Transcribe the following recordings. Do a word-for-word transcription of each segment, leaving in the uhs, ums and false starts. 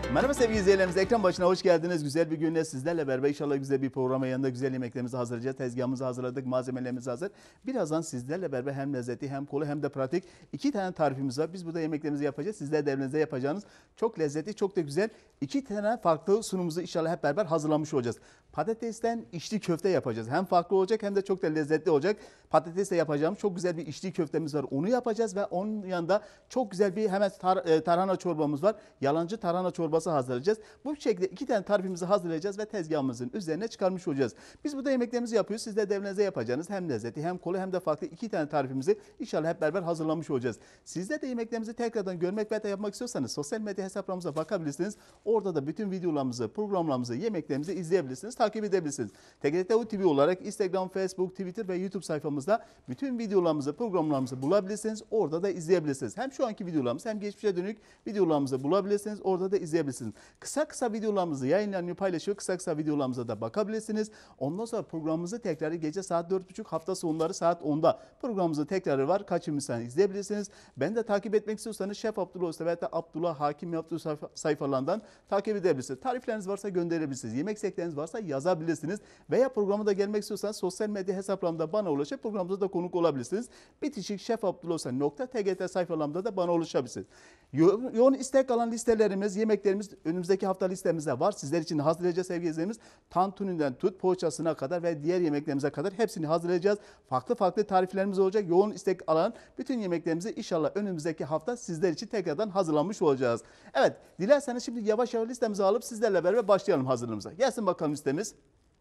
Merhaba sevgili izleyicilerimiz, ekran başına hoş geldiniz. Güzel bir günle sizlerle beraber inşallah güzel bir programa yanında güzel yemeklerimizi hazırlayacağız. Tezgahımızı hazırladık, malzemelerimiz hazır. Birazdan sizlerle beraber hem lezzetli hem kolay hem de pratik iki tane tarifimiz var. Biz burada yemeklerimizi yapacağız. Sizler de evinizde yapacağınız çok lezzetli, çok da güzel iki tane farklı sunumuzu inşallah hep beraber hazırlamış olacağız. Patatesten içli köfte yapacağız. Hem farklı olacak hem de çok da lezzetli olacak. Patatesle yapacağım çok güzel bir içli köftemiz var. Onu yapacağız ve onun yanında çok güzel bir hemen tar tarhana çorbamız var. Yalancı tarhana çorbası hazırlayacağız. Bu şekilde iki tane tarifimizi hazırlayacağız ve tezgahımızın üzerine çıkarmış olacağız. Biz burada yemeklerimizi yapıyoruz. Siz de evinize yapacağınız hem lezzetli hem kolay hem de farklı iki tane tarifimizi inşallah hep beraber hazırlamış olacağız. Sizler de yemeklerimizi tekrardan görmek ve de yapmak istiyorsanız sosyal medya hesaplarımıza bakabilirsiniz. Orada da bütün videolarımızı, programlarımızı, yemeklerimizi izleyebilirsiniz, takip edebilirsiniz. T G T U T V olarak Instagram, Facebook, Twitter ve YouTube sayfamızda bütün videolarımızı, programlarımızı bulabilirsiniz. Orada da izleyebilirsiniz. Hem şu anki videolarımızı hem geçmişe dönük videolarımızı bulabilirsiniz. Orada da izleyebilirsiniz. Kısa kısa videolarımızı yayınlanıyor, paylaşıyor. Kısa kısa videolarımıza da bakabilirsiniz. Ondan sonra programımızı tekrarı gece saat dört buçuk, hafta sonları saat onda programımızın tekrarı var. Kaçırmışsanız izleyebilirsiniz. Ben de takip etmek istiyorsanız Şef Abdullah Usta veya Abdullah Hakim yaptığı sayfa, sayfalarından takip edebilirsiniz. Tarifleriniz varsa gönderebilirsiniz. Yemek istekleriniz varsa yazabilirsiniz. Veya programa da gelmek istiyorsanız sosyal medya hesaplarımda bana ulaşıp programımıza da konuk olabilirsiniz. Bitişik Şef Abdullah Usta nokta T G T sayfalarımda da bana ulaşabilirsiniz. Yo yoğun istek alan listelerimiz, yemeklerimiz önümüzdeki hafta listemizde var. Sizler için hazırlayacağız sevgili izleyicilerimiz. Tantuninden tut poğaçasına kadar ve diğer yemeklerimize kadar hepsini hazırlayacağız. Farklı farklı tariflerimiz olacak. Yoğun istek alan bütün yemeklerimizi inşallah önümüzdeki hafta sizler için tekrardan hazırlamış olacağız. Evet, dilerseniz şimdi yavaş yavaş listemizi alıp sizlerle beraber başlayalım hazırlığımıza. Gelsin bakalım listemiz.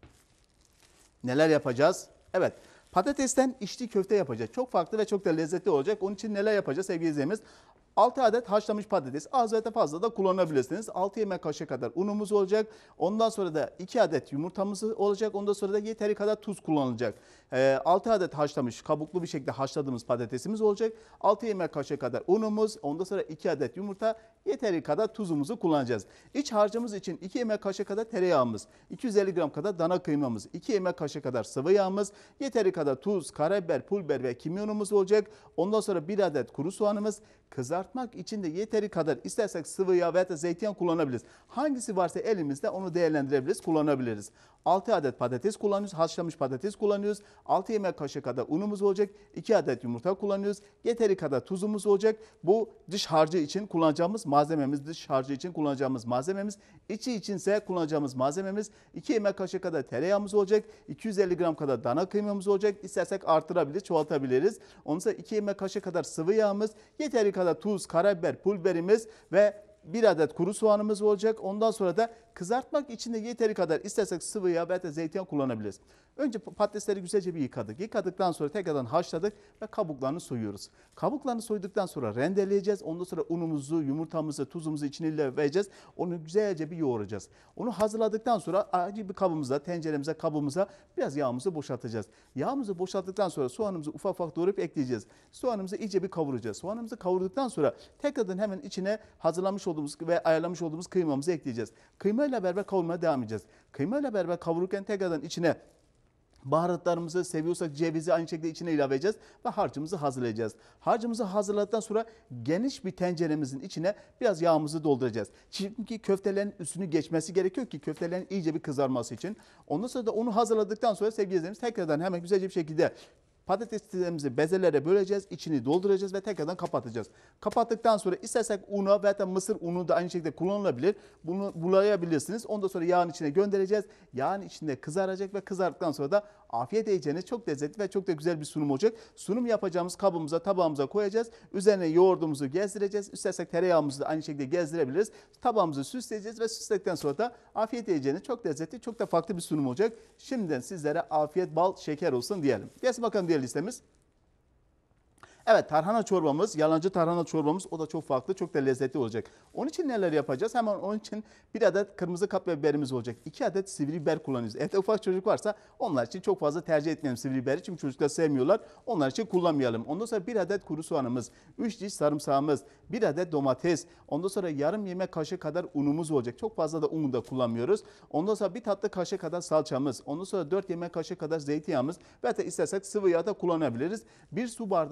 Neler yapacağız? Evet. Patatesten içli köfte yapacağız. Çok farklı ve çok da lezzetli olacak. Onun için neler yapacağız sevgili izleyicilerimiz? altı adet haşlanmış patates. Az veya fazla da kullanabilirsiniz. altı yemek kaşığı kadar unumuz olacak. Ondan sonra da iki adet yumurtamız olacak. Ondan sonra da yeteri kadar tuz kullanılacak. E, altı adet haşlamış, kabuklu bir şekilde haşladığımız patatesimiz olacak. altı yemek kaşığı kadar unumuz. Ondan sonra iki adet yumurta, yeteri kadar tuzumuzu kullanacağız. İç harcımız için iki yemek kaşığı kadar tereyağımız, iki yüz elli gram kadar dana kıymamız, iki yemek kaşığı kadar sıvı yağımız, yeteri kadar tuz, karabiber, pul biber ve kimyonumuz olacak. Ondan sonra bir adet kuru soğanımız, kızartmak için de yeteri kadar istersek sıvı yağ veya da zeytinyağı kullanabiliriz. Hangisi varsa elimizde onu değerlendirebiliriz, kullanabiliriz. altı adet patates kullanıyoruz, haşlanmış patates kullanıyoruz. altı yemek kaşığı kadar unumuz olacak. iki adet yumurta kullanıyoruz. Yeteri kadar tuzumuz olacak. Bu dış harcı için kullanacağımız malzememiz, dış harcı için kullanacağımız malzememiz. İçi içinse kullanacağımız malzememiz iki yemek kaşığı kadar tereyağımız olacak. iki yüz elli gram kadar dana kıymamız olacak. İstersek artırabiliriz, çoğaltabiliriz. Ondan sonra iki yemek kaşığı kadar sıvı yağımız, yeteri kadar tuz, karabiber, pul biberimiz ve bir adet kuru soğanımız olacak. Ondan sonra da kızartmak için de yeteri kadar istersek sıvı yağ veya da zeytinyağı kullanabiliriz. Önce patatesleri güzelce bir yıkadık. Yıkadıktan sonra tekrardan haşladık ve kabuklarını soyuyoruz. Kabuklarını soyduktan sonra rendeleyeceğiz. Ondan sonra unumuzu, yumurtamızı, tuzumuzu içine ilave vereceğiz. Onu güzelce bir yoğuracağız. Onu hazırladıktan sonra acı bir kabımıza, tenceremize, kabımıza biraz yağımızı boşaltacağız. Yağımızı boşalttıktan sonra soğanımızı ufak ufak doğrayıp ekleyeceğiz. Soğanımızı iyice bir kavuracağız. Soğanımızı kavurduktan sonra tekrardan hemen içine hazırlamış olduğumuz ve ayarlamış olduğumuz kıymamızı ekleyeceğiz. Kıymayla beraber kavurmaya devam edeceğiz. Kıymayla beraber kavururken tekrardan içine baharatlarımızı, seviyorsak cevizi aynı şekilde içine ilave edeceğiz ve harcımızı hazırlayacağız. Harcımızı hazırladıktan sonra geniş bir tenceremizin içine biraz yağımızı dolduracağız. Çünkü köftelerin üstünü geçmesi gerekiyor ki köftelerin iyice bir kızarması için. Ondan sonra da onu hazırladıktan sonra sevgili izleyicilerimiz tekrardan hemen güzelce bir şekilde patateslerimizi bezelere böleceğiz, içini dolduracağız ve tekrardan kapatacağız. Kapattıktan sonra istersek una veya da mısır unu da aynı şekilde kullanılabilir. Bunu bulayabilirsiniz. Ondan sonra yağın içine göndereceğiz. Yağın içinde kızaracak ve kızardıktan sonra da afiyet yiyeceğiniz çok lezzetli ve çok da güzel bir sunum olacak. Sunum yapacağımız kabımıza, tabağımıza koyacağız. Üzerine yoğurdumuzu gezdireceğiz. İstersek tereyağımızı da aynı şekilde gezdirebiliriz. Tabağımızı süsleyeceğiz ve süsledikten sonra da afiyet yiyeceğiniz çok lezzetli, çok da farklı bir sunum olacak. Şimdiden sizlere afiyet, bal, şeker olsun diyelim. Gelsin bakalım diğer listemiz. Evet, tarhana çorbamız, yalancı tarhana çorbamız, o da çok farklı, çok da lezzetli olacak. Onun için neler yapacağız? Hemen onun için bir adet kırmızı kapya biberimiz olacak. iki adet sivri biber kullanıyoruz. Evde ufak çocuk varsa onlar için çok fazla tercih etmeyelim sivri biberi. Çünkü çocuklar sevmiyorlar. Onlar için kullanmayalım. Ondan sonra bir adet kuru soğanımız, üç diş sarımsağımız, bir adet domates, ondan sonra yarım yemek kaşığı kadar unumuz olacak. Çok fazla da un da kullanmıyoruz. Ondan sonra bir tatlı kaşığı kadar salçamız, ondan sonra dört yemek kaşığı kadar zeytinyağımız ve de istersek sıvı yağ da kullanabiliriz. Bir su bardağı kadar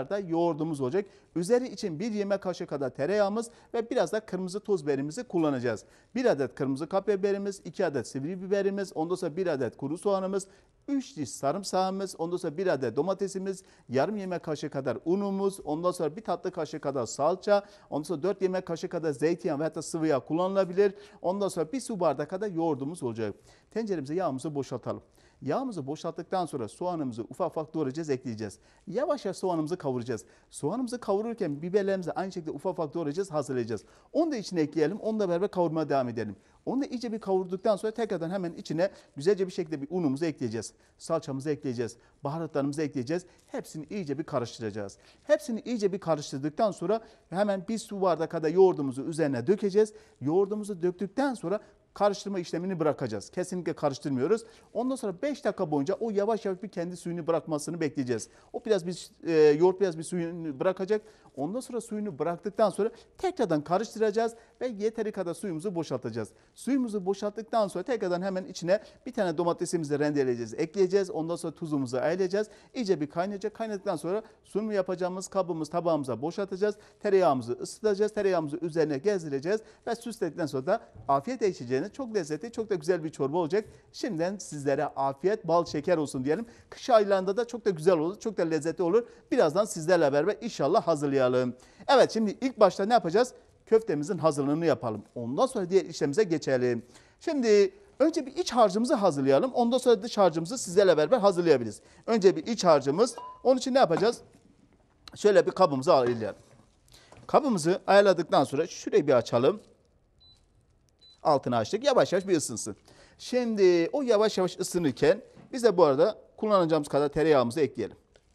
miktarda yoğurdumuz olacak. Üzeri için bir yemek kaşığı kadar tereyağımız ve biraz da kırmızı toz biberimizi kullanacağız. bir adet kırmızı kapya biberimiz, iki adet sivri biberimiz, ondan sonra bir adet kuru soğanımız, üç diş sarımsağımız, ondan sonra bir adet domatesimiz, yarım yemek kaşığı kadar unumuz, ondan sonra bir tatlı kaşığı kadar salça, ondan sonra dört yemek kaşığı kadar zeytinyağı ve hatta sıvı yağ kullanılabilir. Ondan sonra bir su bardağı kadar yoğurdumuz olacak. Tenceremize yağımızı boşaltalım. Yağımızı boşalttıktan sonra soğanımızı ufak ufak doğrayacağız, ekleyeceğiz. Yavaş yavaş soğanımızı kavuracağız. Soğanımızı kavururken biberlerimizi aynı şekilde ufak ufak doğrayacağız, hazırlayacağız. Onu da içine ekleyelim, onu da beraber kavurmaya devam edelim. Onu da iyice bir kavurduktan sonra tekrardan hemen içine güzelce bir şekilde bir unumuzu ekleyeceğiz. Salçamızı ekleyeceğiz, baharatlarımızı ekleyeceğiz. Hepsini iyice bir karıştıracağız. Hepsini iyice bir karıştırdıktan sonra hemen bir su bardağı kadar yoğurdumuzu üzerine dökeceğiz. Yoğurdumuzu döktükten sonra karıştırma işlemini bırakacağız. Kesinlikle karıştırmıyoruz. Ondan sonra beş dakika boyunca o yavaş yavaş bir kendi suyunu bırakmasını bekleyeceğiz. O biraz bir e, yoğurt biraz bir suyunu bırakacak. Ondan sonra suyunu bıraktıktan sonra tekrardan karıştıracağız ve yeteri kadar suyumuzu boşaltacağız. Suyumuzu boşalttıktan sonra tekrardan hemen içine bir tane domatesimizi rendeleyeceğiz, ekleyeceğiz. Ondan sonra tuzumuzu ayarlayacağız. İyice bir kaynayacak. Kaynadıktan sonra sunumu yapacağımız kabımız tabağımıza boşaltacağız. Tereyağımızı ısıtacağız. Tereyağımızı üzerine gezdireceğiz ve süsledikten sonra da afiyet içeceğiniz çok lezzetli, çok da güzel bir çorba olacak. Şimdiden sizlere afiyet, bal şeker olsun diyelim. Kış aylarında da çok da güzel olur, çok da lezzetli olur. Birazdan sizlerle beraber inşallah hazırlayalım. Evet, şimdi ilk başta ne yapacağız? Köftemizin hazırlığını yapalım. Ondan sonra diğer işlemimize geçelim. Şimdi önce bir iç harcımızı hazırlayalım. Ondan sonra dış harcımızı sizlerle beraber hazırlayabiliriz. Önce bir iç harcımız. Onun için ne yapacağız? Şöyle bir kabımızı ayarlayalım. Kabımızı ayarladıktan sonra şurayı bir açalım. Altını açtık. Yavaş yavaş bir ısınsın. Şimdi o yavaş yavaş ısınırken biz de bu arada kullanacağımız kadar tereyağımızı ekleyelim.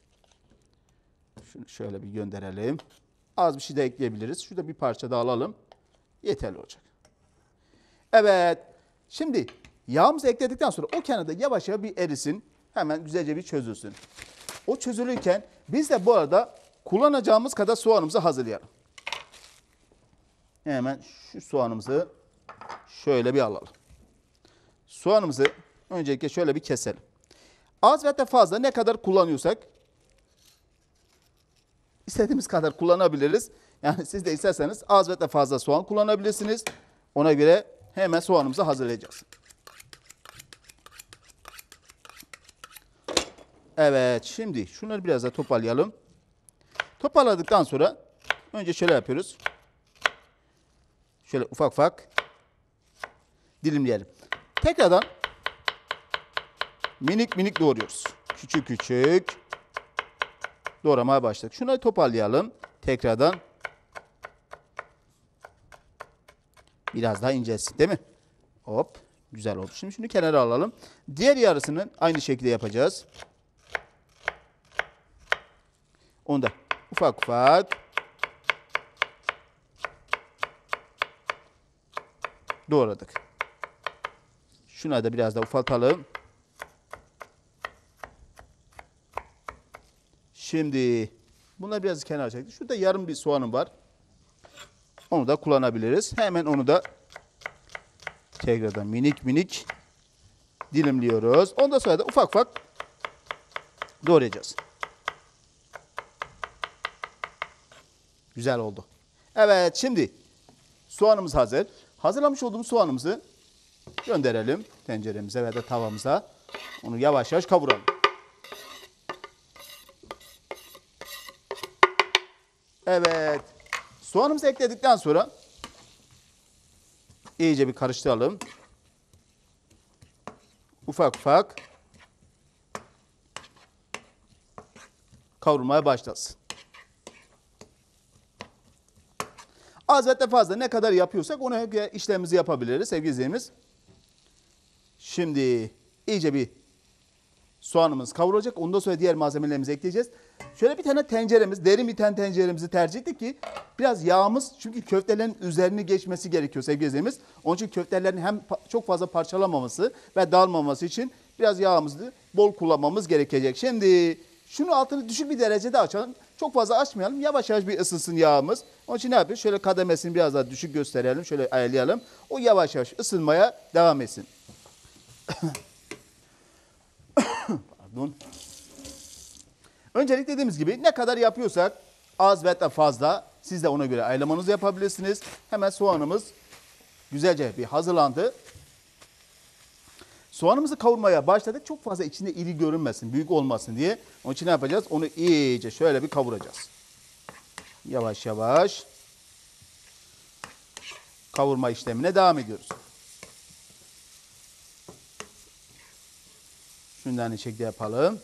Şunu şöyle bir gönderelim. Az bir şey de ekleyebiliriz. Şurada bir parça da alalım. Yeterli olacak. Evet. Şimdi yağımızı ekledikten sonra o kenarda yavaş yavaş bir erisin. Hemen güzelce bir çözülsün. O çözülürken biz de bu arada kullanacağımız kadar soğanımızı hazırlayalım. Hemen şu soğanımızı şöyle bir alalım. Soğanımızı öncelikle şöyle bir keselim. Az ve de fazla ne kadar kullanıyorsak İstediğimiz kadar kullanabiliriz. Yani siz de isterseniz az ve de fazla soğan kullanabilirsiniz. Ona göre hemen soğanımızı hazırlayacağız. Evet, şimdi şunları biraz da toparlayalım. Toparladıktan sonra önce şöyle yapıyoruz. Şöyle ufak ufak dilimleyelim. Tekrardan minik minik doğruyoruz. Küçük küçük doğramaya başladık. Şunları toparlayalım. Tekrardan biraz daha incelsin, değil mi? Hop, güzel oldu. Şimdi şunu kenara alalım. Diğer yarısını aynı şekilde yapacağız. Onu da ufak ufak doğradık. Şuna da biraz da ufaltalım. Şimdi bunları biraz kenara çektik. Şurada yarım bir soğanım var. Onu da kullanabiliriz. Hemen onu da tekrardan minik minik dilimliyoruz. Ondan sonra da ufak ufak doğrayacağız. Güzel oldu. Evet, şimdi soğanımız hazır. Hazırlamış olduğumuz soğanımızı gönderelim tenceremize veya da tavamıza. Onu yavaş yavaş kavuralım. Evet. Soğanımızı ekledikten sonra iyice bir karıştıralım. Ufak ufak kavrulmaya başlasın. Az ve fazla ne kadar yapıyorsak ona göre işlemimizi yapabiliriz sevgili izleyicilerimiz. Şimdi iyice bir soğanımız kavrulacak. Ondan sonra diğer malzemelerimizi ekleyeceğiz. Şöyle bir tane tenceremiz, derin bir tane tenceremizi tercih ettik ki biraz yağımız, çünkü köftelerin üzerini geçmesi gerekiyor sevgili izleyicilerimiz. Onun için köftelerin hem çok fazla parçalamaması ve dağılmaması için biraz yağımızı bol kullanmamız gerekecek. Şimdi şunu altını düşük bir derecede açalım. Çok fazla açmayalım. Yavaş yavaş bir ısınsın yağımız. Onun için ne yapıyoruz? Şöyle kademesini biraz daha düşük gösterelim. Şöyle ayarlayalım. O yavaş yavaş ısınmaya devam etsin. Pardon. Öncelikle dediğimiz gibi ne kadar yapıyorsak az ve da fazla siz de ona göre ayarlamanızı yapabilirsiniz. Hemen soğanımız güzelce bir hazırlandı. Soğanımızı kavurmaya başladık. Çok fazla içinde iri görünmesin, büyük olmasın diye. Onun için ne yapacağız? Onu iyice şöyle bir kavuracağız. Yavaş yavaş kavurma işlemine devam ediyoruz. Şundan aynı şekilde yapalım.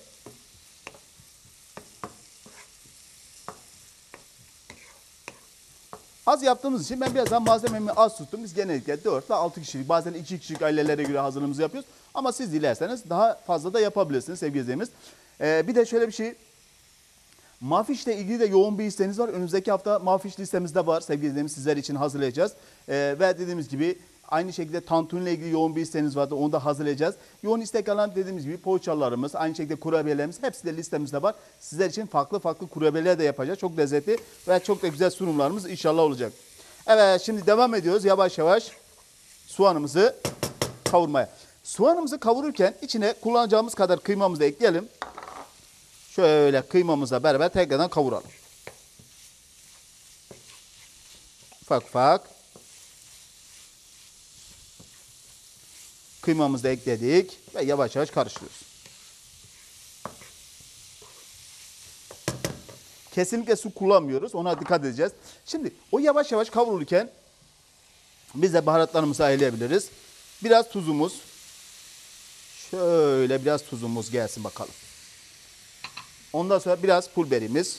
Az yaptığımız için ben biraz daha malzememi az tuttum. Biz genellikle dört ile altı kişilik, bazen iki kişilik ailelere göre hazırlığımızı yapıyoruz. Ama siz dilerseniz daha fazla da yapabilirsiniz sevgili izleyicilerimiz. Ee, bir de şöyle bir şey. Mafişle ilgili de yoğun bir isteğiniz var. Önümüzdeki hafta mafiş listemizde var. Sevgili izleyicilerimiz sizler için hazırlayacağız. Ee, ve dediğimiz gibi aynı şekilde tantuni ile ilgili yoğun bir isteğiniz vardı. Onu da hazırlayacağız. Yoğun istek alan dediğimiz gibi poğaçalarımız, aynı şekilde kurabiyelerimiz hepsi de listemizde var. Sizler için farklı farklı kurabiyeler de yapacağız. Çok lezzetli ve çok da güzel sunumlarımız inşallah olacak. Evet, şimdi devam ediyoruz yavaş yavaş soğanımızı kavurmaya. Soğanımızı kavururken içine kullanacağımız kadar kıymamızı da ekleyelim. Şöyle kıymamızla beraber tekrardan kavuralım. Ufak ufak. Kıymamızı da ekledik ve yavaş yavaş karıştırıyoruz. Kesinlikle su kullanmıyoruz. Ona dikkat edeceğiz. Şimdi o yavaş yavaş kavrulurken biz de baharatlarımızı ayarlayabiliriz. Biraz tuzumuz. Şöyle biraz tuzumuz gelsin bakalım. Ondan sonra biraz pul biberimiz.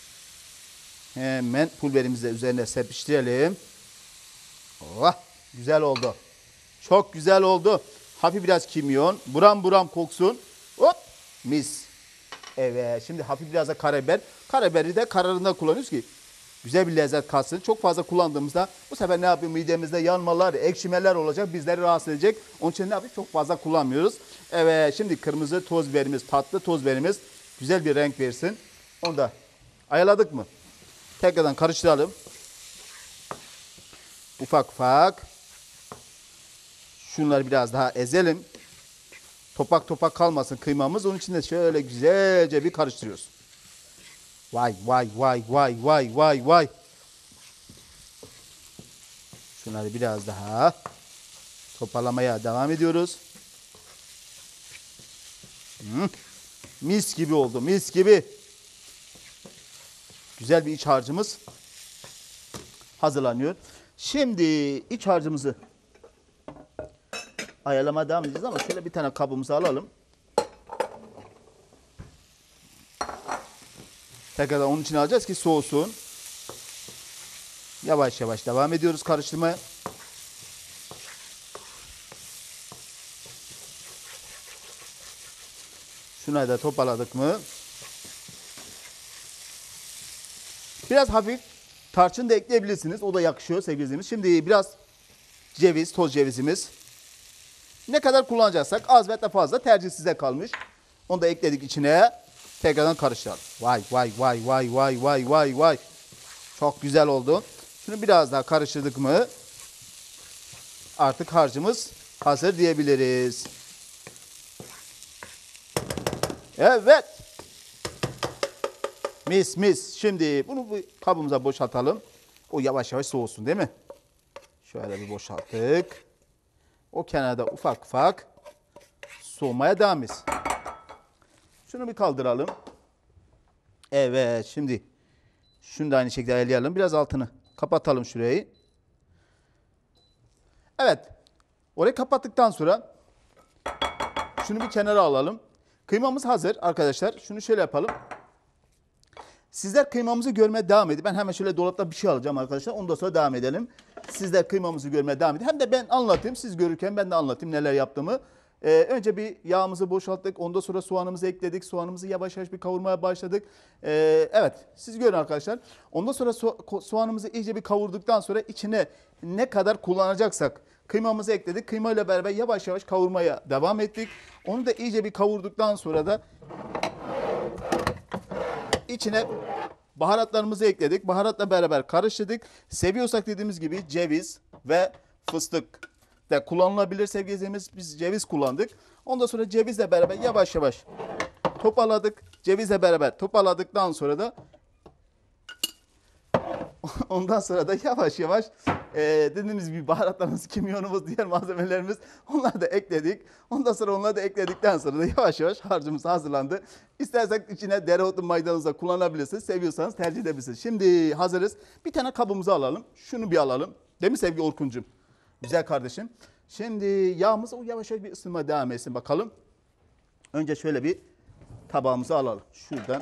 Hemen pul biberimizi de üzerine serpiştirelim. Oh, güzel oldu. Çok güzel oldu. Hafif biraz kimyon. Buram buram koksun. Hop, mis. Evet, şimdi hafif biraz da karabiber. Karabiberi de kararında kullanıyoruz ki güzel bir lezzet katsın. Çok fazla kullandığımızda bu sefer ne yapıyor? Midemizde yanmalar, ekşimeler olacak. Bizleri rahatsız edecek. Onun için ne yapıyoruz? Çok fazla kullanmıyoruz. Evet, şimdi kırmızı toz biberimiz, tatlı toz biberimiz güzel bir renk versin. Onu da ayarladık mı? Tekrardan karıştıralım. Ufak ufak. Şunları biraz daha ezelim. Topak topak kalmasın kıymamız. Onun için de şöyle güzelce bir karıştırıyoruz. Vay vay vay vay vay vay vay. Şunları biraz daha toparlamaya devam ediyoruz. Hmm. Mis gibi oldu, mis gibi. Güzel bir iç harcımız hazırlanıyor. Şimdi iç harcımızı ayarlamaya devam edeceğiz ama şöyle bir tane kabımızı alalım. Tekrardan onun için alacağız ki soğusun. Yavaş yavaş devam ediyoruz karıştırmaya. Şunları da toparladık mı? Biraz hafif tarçın da ekleyebilirsiniz. O da yakışıyor sevgili izleyicilerimiz. Şimdi biraz ceviz, toz cevizimiz. Ne kadar kullanacaksak az ve fazla tercih size kalmış. Onu da ekledik içine. Tekrardan karıştıralım. Vay vay vay vay vay vay vay vay. Çok güzel oldu. Şunu biraz daha karıştırdık mı artık harcımız hazır diyebiliriz. Evet. Mis mis. Şimdi bunu bu kabımıza boşaltalım. O yavaş yavaş soğusun değil mi? Şöyle bir boşalttık. O kenarda ufak ufak soğumaya devam etsin. Şunu bir kaldıralım. Evet, şimdi şunu da aynı şekilde ayarlayalım. Biraz altını kapatalım şurayı. Evet. Orayı kapattıktan sonra şunu bir kenara alalım. Kıymamız hazır arkadaşlar. Şunu şöyle yapalım. Sizler kıymamızı görmeye devam edin. Ben hemen şöyle dolapta bir şey alacağım arkadaşlar. Ondan sonra devam edelim. Sizler kıymamızı görmeye devam edin. Hem de ben anlatayım. Siz görürken ben de anlatayım neler yaptığımı. Ee, önce bir yağımızı boşalttık. Ondan sonra soğanımızı ekledik. Soğanımızı yavaş yavaş bir kavurmaya başladık. Ee, evet, siz görün arkadaşlar. Ondan sonra so soğanımızı iyice bir kavurduktan sonra içine ne kadar kullanacaksak kıymamızı ekledik. Kıymayla beraber yavaş yavaş kavurmaya devam ettik. Onu da iyice bir kavurduktan sonra da içine baharatlarımızı ekledik. Baharatla beraber karıştırdık. Seviyorsak dediğimiz gibi ceviz ve fıstık de kullanılabilir sevgili izleyicilerimiz. Biz ceviz kullandık. Ondan sonra cevizle beraber yavaş yavaş toparladık. cevizle beraber toparladıktan sonra da ondan sonra da yavaş yavaş e, dediğimiz gibi baharatlarımız, kimyonumuz, diğer malzemelerimiz onları da ekledik. Ondan sonra onları da ekledikten sonra da yavaş yavaş harcımız hazırlandı. İstersek içine dereotu, maydanoz da kullanabilirsiniz. Seviyorsanız tercih edebilirsiniz. Şimdi hazırız. Bir tane kabımızı alalım. Şunu bir alalım. Değil mi sevgili Orkuncuğum? Güzel kardeşim. Şimdi yağımız o yavaş yavaş bir ısınma devam etsin bakalım. Önce şöyle bir tabağımızı alalım. Şuradan.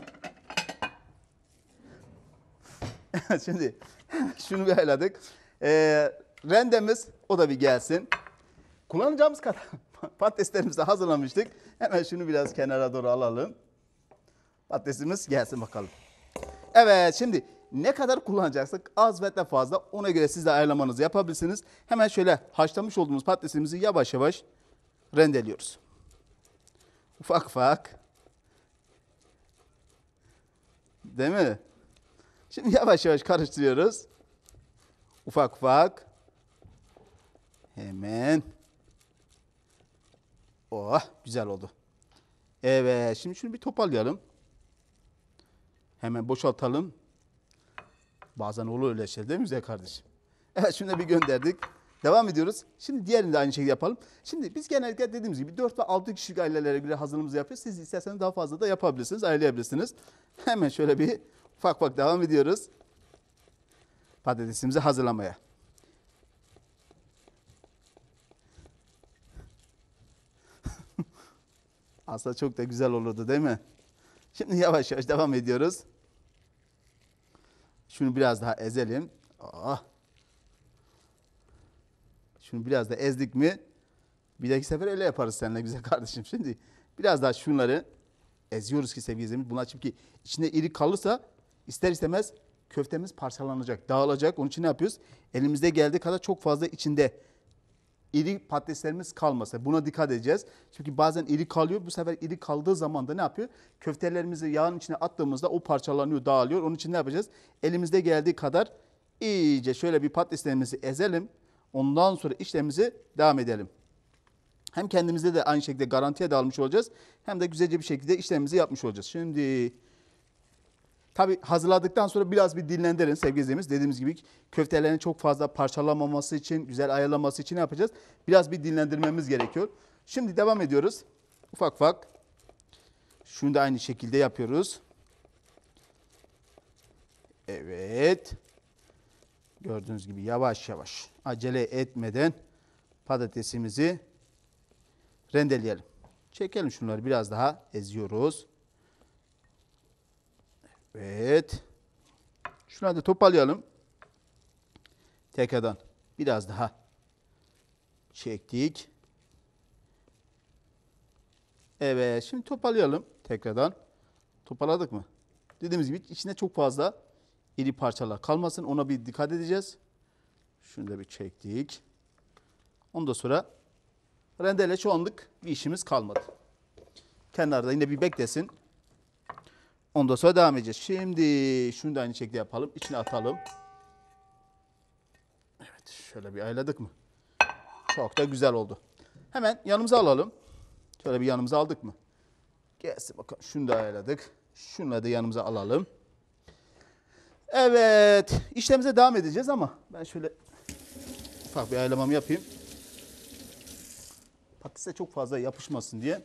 Şimdi şunu bir ayladık. Ee, rendemiz o da bir gelsin. Kullanacağımız kadar patateslerimizi de hazırlamıştık. Hemen şunu biraz kenara doğru alalım. Patatesimiz gelsin bakalım. Evet, şimdi ne kadar kullanacaksak az ve de fazla ona göre siz de ayarlamanızı yapabilirsiniz. Hemen şöyle haşlamış olduğumuz patatesimizi yavaş yavaş rendeliyoruz. Ufak ufak. Değil mi? Şimdi yavaş yavaş karıştırıyoruz. Ufak ufak. Hemen. Oh, güzel oldu. Evet, şimdi şunu bir toparlayalım. Hemen boşaltalım. Bazen olur öyle şey değil mi güzel kardeşim? Evet, şunu da bir gönderdik. Devam ediyoruz. Şimdi diğerini de aynı şekilde yapalım. Şimdi biz genellikle dediğimiz gibi dört ve altı kişilik ailelere göre hazırlığımızı yapıyoruz. Siz isterseniz daha fazla da yapabilirsiniz, ayarlayabilirsiniz. Hemen şöyle bir ufak ufak devam ediyoruz. Patatesimizi hazırlamaya. Aslında çok da güzel olurdu değil mi? Şimdi yavaş yavaş devam ediyoruz. Şunu biraz daha ezelim. Oh. Şunu biraz da ezdik mi bir dahaki sefer öyle yaparız seninle güzel kardeşim. Şimdi biraz daha şunları eziyoruz ki sevgili izleyicilerimiz. Bunlar çünkü içinde iri kalırsa ister istemez köftemiz parçalanacak, dağılacak. Onun için ne yapıyoruz? Elimizde geldiği kadar çok fazla içinde iri patateslerimiz kalmasa. Buna dikkat edeceğiz. Çünkü bazen iri kalıyor. Bu sefer iri kaldığı zaman da ne yapıyor? Köftelerimizi yağın içine attığımızda o parçalanıyor, dağılıyor. Onun için ne yapacağız? Elimizde geldiği kadar iyice şöyle bir patateslerimizi ezelim. Ondan sonra işlemimizi devam edelim. Hem kendimizde de aynı şekilde garantiye de almış olacağız. Hem de güzelce bir şekilde işlemimizi yapmış olacağız. Şimdi tabii hazırladıktan sonra biraz bir dinlendirin sevgili izleyicilerimiz. Dediğimiz gibi köftelerin çok fazla parçalanmaması için, güzel ayarlaması için ne yapacağız? Biraz bir dinlendirmemiz gerekiyor. Şimdi devam ediyoruz. Ufak ufak. Şunu da aynı şekilde yapıyoruz. Evet. Gördüğünüz gibi yavaş yavaş acele etmeden patatesimizi rendeleyelim. Çekelim şunları biraz daha eziyoruz. Evet. Şunları da toparlayalım. Tekrardan biraz daha çektik. Evet. Şimdi toparlayalım tekrardan. Toparladık mı? Dediğimiz gibi içinde çok fazla iri parçalar kalmasın. Ona bir dikkat edeceğiz. Şunu da bir çektik. Ondan sonra rendele şu anlık bir işimiz kalmadı. Kenarda yine bir beklesin. Ondan sonra devam edeceğiz. Şimdi şunu da aynı şekilde yapalım. İçine atalım. Evet, şöyle bir ayladık mı? Çok da güzel oldu. Hemen yanımıza alalım. Şöyle bir yanımıza aldık mı? Gelsin bakalım. Şunu da ayladık. Şunları da yanımıza alalım. Evet, işlemimize devam edeceğiz ama ben şöyle ufak bir aylamamı yapayım. Patatese çok fazla yapışmasın diye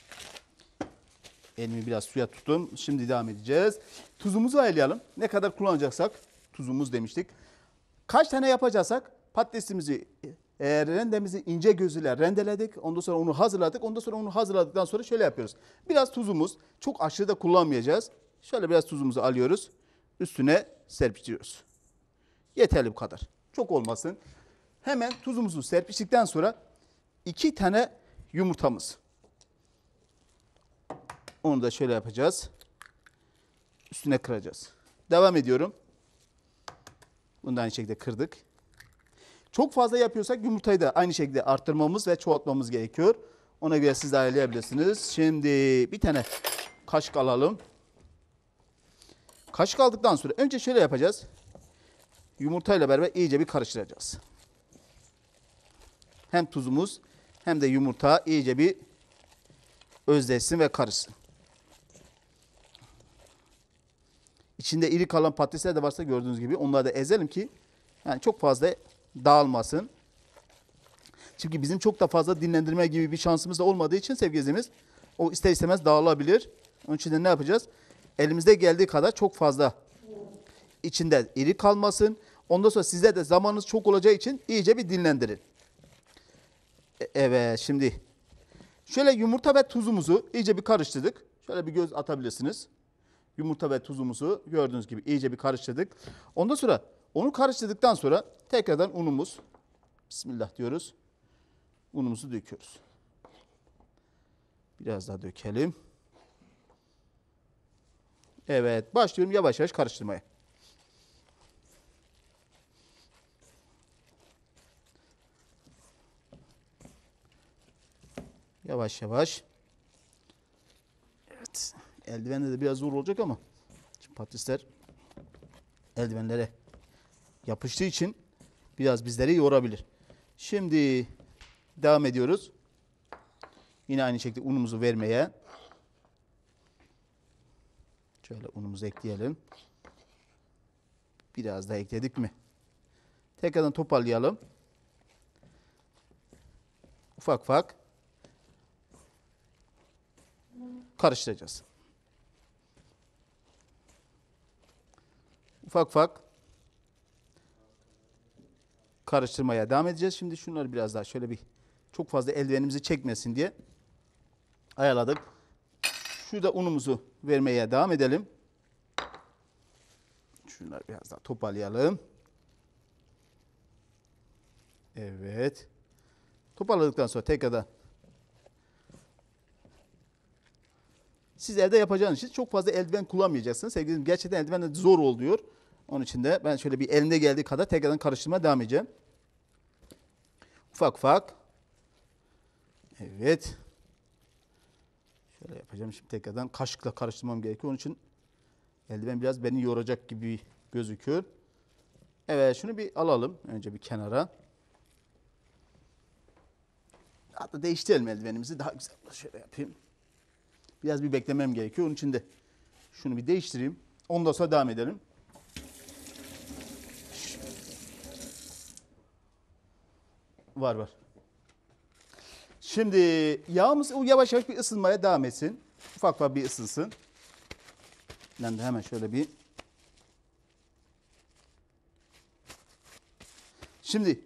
elimi biraz suya tuttum. Şimdi devam edeceğiz. Tuzumuzu ayarlayalım. Ne kadar kullanacaksak tuzumuz demiştik. Kaç tane yapacaksak patatesimizi, e, rendemizi ince gözüyle rendeledik. Ondan sonra onu hazırladık. Ondan sonra onu hazırladıktan sonra şöyle yapıyoruz. Biraz tuzumuz, çok aşırı da kullanmayacağız. Şöyle biraz tuzumuzu alıyoruz. Üstüne serpiştiriyoruz. Yeterli bu kadar. Çok olmasın. Hemen tuzumuzu serpiştikten sonra iki tane yumurtamız. Onu da şöyle yapacağız. Üstüne kıracağız. Devam ediyorum. Bunu da aynı şekilde kırdık. Çok fazla yapıyorsak yumurtayı da aynı şekilde arttırmamız ve çoğaltmamız gerekiyor. Ona göre siz de ayarlayabilirsiniz. Şimdi bir tane kaşık alalım. Kaşık aldıktan sonra önce şöyle yapacağız. Yumurtayla beraber iyice bir karıştıracağız. Hem tuzumuz hem de yumurta iyice bir özleşsin ve karışsın. içinde iri kalan patatesler de varsa gördüğünüz gibi onları da ezelim ki yani çok fazla dağılmasın. Çünkü bizim çok da fazla dinlendirme gibi bir şansımız da olmadığı için sevgili izleyicilerimiz o ister istemez dağılabilir. Onun için de ne yapacağız? Elimizde geldiği kadar çok fazla içinde iri kalmasın. Ondan sonra sizde de zamanınız çok olacağı için iyice bir dinlendirin. E evet şimdi şöyle yumurta ve tuzumuzu iyice bir karıştırdık. Şöyle bir göz atabilirsiniz. Yumurta ve tuzumuzu gördüğünüz gibi iyice bir karıştırdık. Ondan sonra onu karıştırdıktan sonra tekrardan unumuz. Bismillah diyoruz. Unumuzu döküyoruz. Biraz daha dökelim. Evet, başlıyorum yavaş yavaş karıştırmaya. Yavaş yavaş. Evet, eldivenle de biraz zor olacak ama şimdi patatesler eldivenlere yapıştığı için biraz bizleri yorabilir. Şimdi devam ediyoruz. Yine aynı şekilde unumuzu vermeye. Şöyle unumuzu ekleyelim. Biraz daha ekledik mi? Tekrardan toparlayalım. Ufak ufak karıştıracağız. Ufak ufak karıştırmaya devam edeceğiz. Şimdi şunları biraz daha şöyle bir çok fazla eldivenimizi çekmesin diye ayarladık. Şurada unumuzu vermeye devam edelim. Şunları biraz daha toparlayalım. Evet. Toparladıktan sonra tekrardan siz evde yapacağınız için çok fazla eldiven kullanmayacaksınız. Sevgilim gerçekten eldiven de zor oluyor. Onun için de ben şöyle bir elimde geldiği kadar tekrardan karıştırmaya devam edeceğim. Ufak ufak. Evet. Şöyle yapacağım. Şimdi tekrardan kaşıkla karıştırmam gerekiyor. Onun için eldiven biraz beni yoracak gibi gözüküyor. Evet şunu bir alalım. Önce bir kenara. Hatta değiştirelim eldivenimizi. Daha güzel. Şöyle yapayım. Biraz bir beklemem gerekiyor. Onun için de şunu bir değiştireyim. Ondan sonra devam edelim. Var var. Şimdi yağımız yavaş yavaş bir ısınmaya devam etsin. Ufak ufak bir ısınsın. Ben de hemen şöyle bir. Şimdi.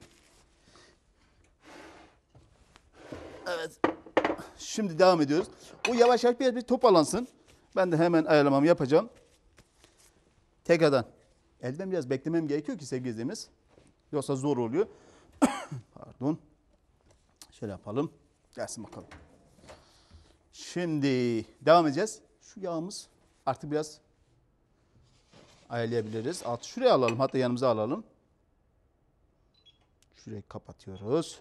Evet. Şimdi devam ediyoruz. O yavaş yavaş bir, bir toparlansın. Ben de hemen ayarlamamı yapacağım. Tekrardan. Elden biraz beklemem gerekiyor ki sevgili izleyicilerimiz. Yoksa zor oluyor. Pardon. Şöyle yapalım. Gelsin bakalım. Şimdi devam edeceğiz. Şu yağımız artık biraz ayarlayabiliriz. Altı şuraya alalım. Hatta yanımıza alalım. Şurayı kapatıyoruz.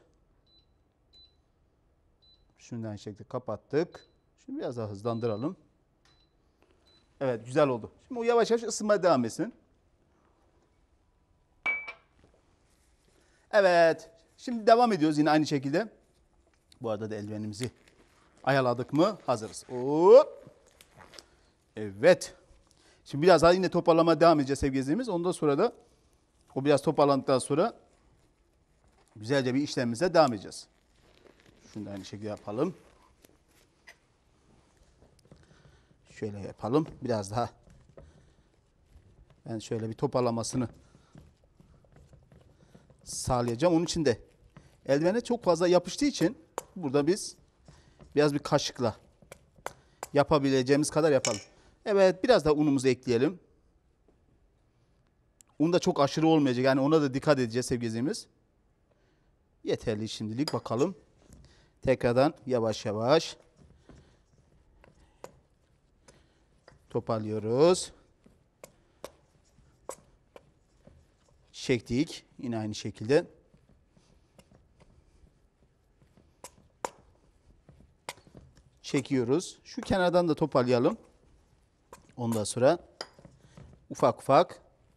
Şunu da aynı şekilde kapattık. Şimdi biraz daha hızlandıralım. Evet güzel oldu. Şimdi o yavaş yavaş ısınmaya devam etsin. Evet. Şimdi devam ediyoruz yine aynı şekilde. Bu arada da eldivenimizi ayarladık mı hazırız. Hop. Evet. Şimdi biraz daha yine toparlamaya devam edeceğiz sevgili izleyicilerimiz. Ondan sonra da o biraz toparlandıktan sonra güzelce bir işlemimize devam edeceğiz. Şunu da aynı şekilde yapalım. Şöyle yapalım. Biraz daha. Ben şöyle bir toparlamasını sağlayacağım. Onun için de eldivene çok fazla yapıştığı için burada biz biraz bir kaşıkla yapabileceğimiz kadar yapalım. Evet biraz da unumuzu ekleyelim. Un da çok aşırı olmayacak. Yani ona da dikkat edeceğiz sevgili izleyicilerimiz. Yeterli şimdilik bakalım. Tekrardan yavaş yavaş toparlıyoruz. Çektik. Yine aynı şekilde. Çekiyoruz. Şu kenardan da toparlayalım. Ondan sonra ufak ufak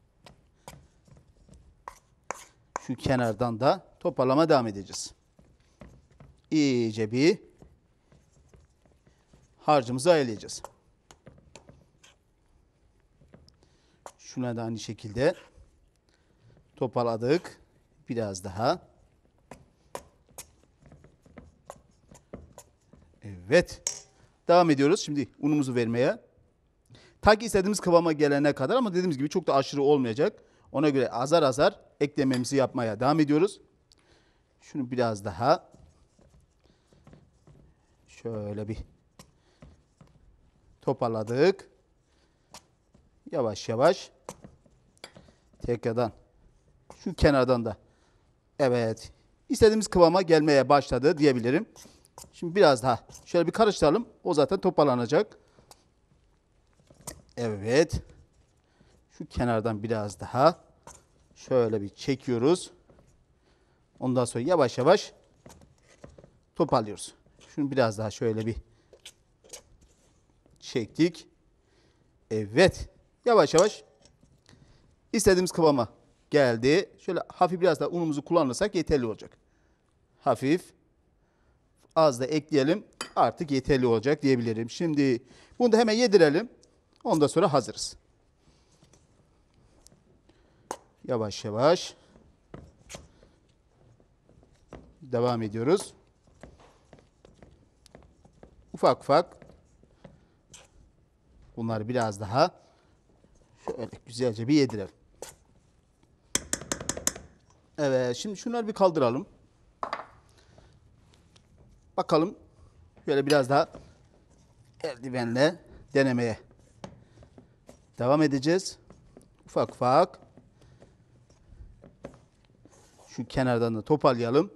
şu kenardan da toparlama devam edeceğiz. İyice bir harcımızı ayarlayacağız. Şuna da aynı şekilde toparladık. Biraz daha. Evet. Devam ediyoruz şimdi unumuzu vermeye. Ta ki istediğimiz kıvama gelene kadar, ama dediğimiz gibi çok da aşırı olmayacak. Ona göre azar azar eklememizi yapmaya devam ediyoruz. Şunu biraz daha şöyle bir toparladık. Yavaş yavaş tekrardan şu kenardan da, evet, istediğimiz kıvama gelmeye başladı diyebilirim. Şimdi biraz daha şöyle bir karıştıralım. O zaten toparlanacak. Evet. Şu kenardan biraz daha şöyle bir çekiyoruz. Ondan sonra yavaş yavaş toparlıyoruz. Şunu biraz daha şöyle bir çektik. Evet. Yavaş yavaş istediğimiz kıvama geldi. Şöyle hafif biraz daha unumuzu kullanırsak yeterli olacak. Hafif. Az da ekleyelim. Artık yeterli olacak diyebilirim. Şimdi bunu da hemen yedirelim. Ondan sonra hazırız. Yavaş yavaş devam ediyoruz. Ufak ufak bunları biraz daha şöyle güzelce bir yedirelim. Evet, şimdi şunları bir kaldıralım. Bakalım, şöyle biraz daha eldivenle denemeye devam edeceğiz. Ufak ufak şu kenardan da toparlayalım.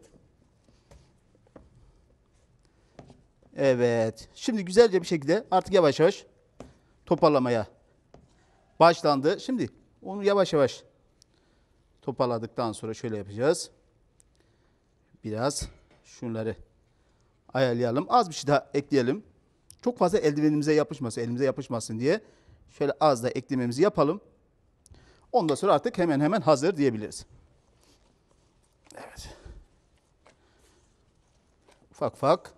Evet. Şimdi güzelce bir şekilde artık yavaş yavaş toparlamaya başlandı. Şimdi onu yavaş yavaş toparladıktan sonra şöyle yapacağız. Biraz şunları ayarlayalım. Az bir şey daha ekleyelim. Çok fazla eldivenimize yapışmasın, elimize yapışmasın diye şöyle az da eklememizi yapalım. Ondan sonra artık hemen hemen hazır diyebiliriz. Evet. Ufak ufak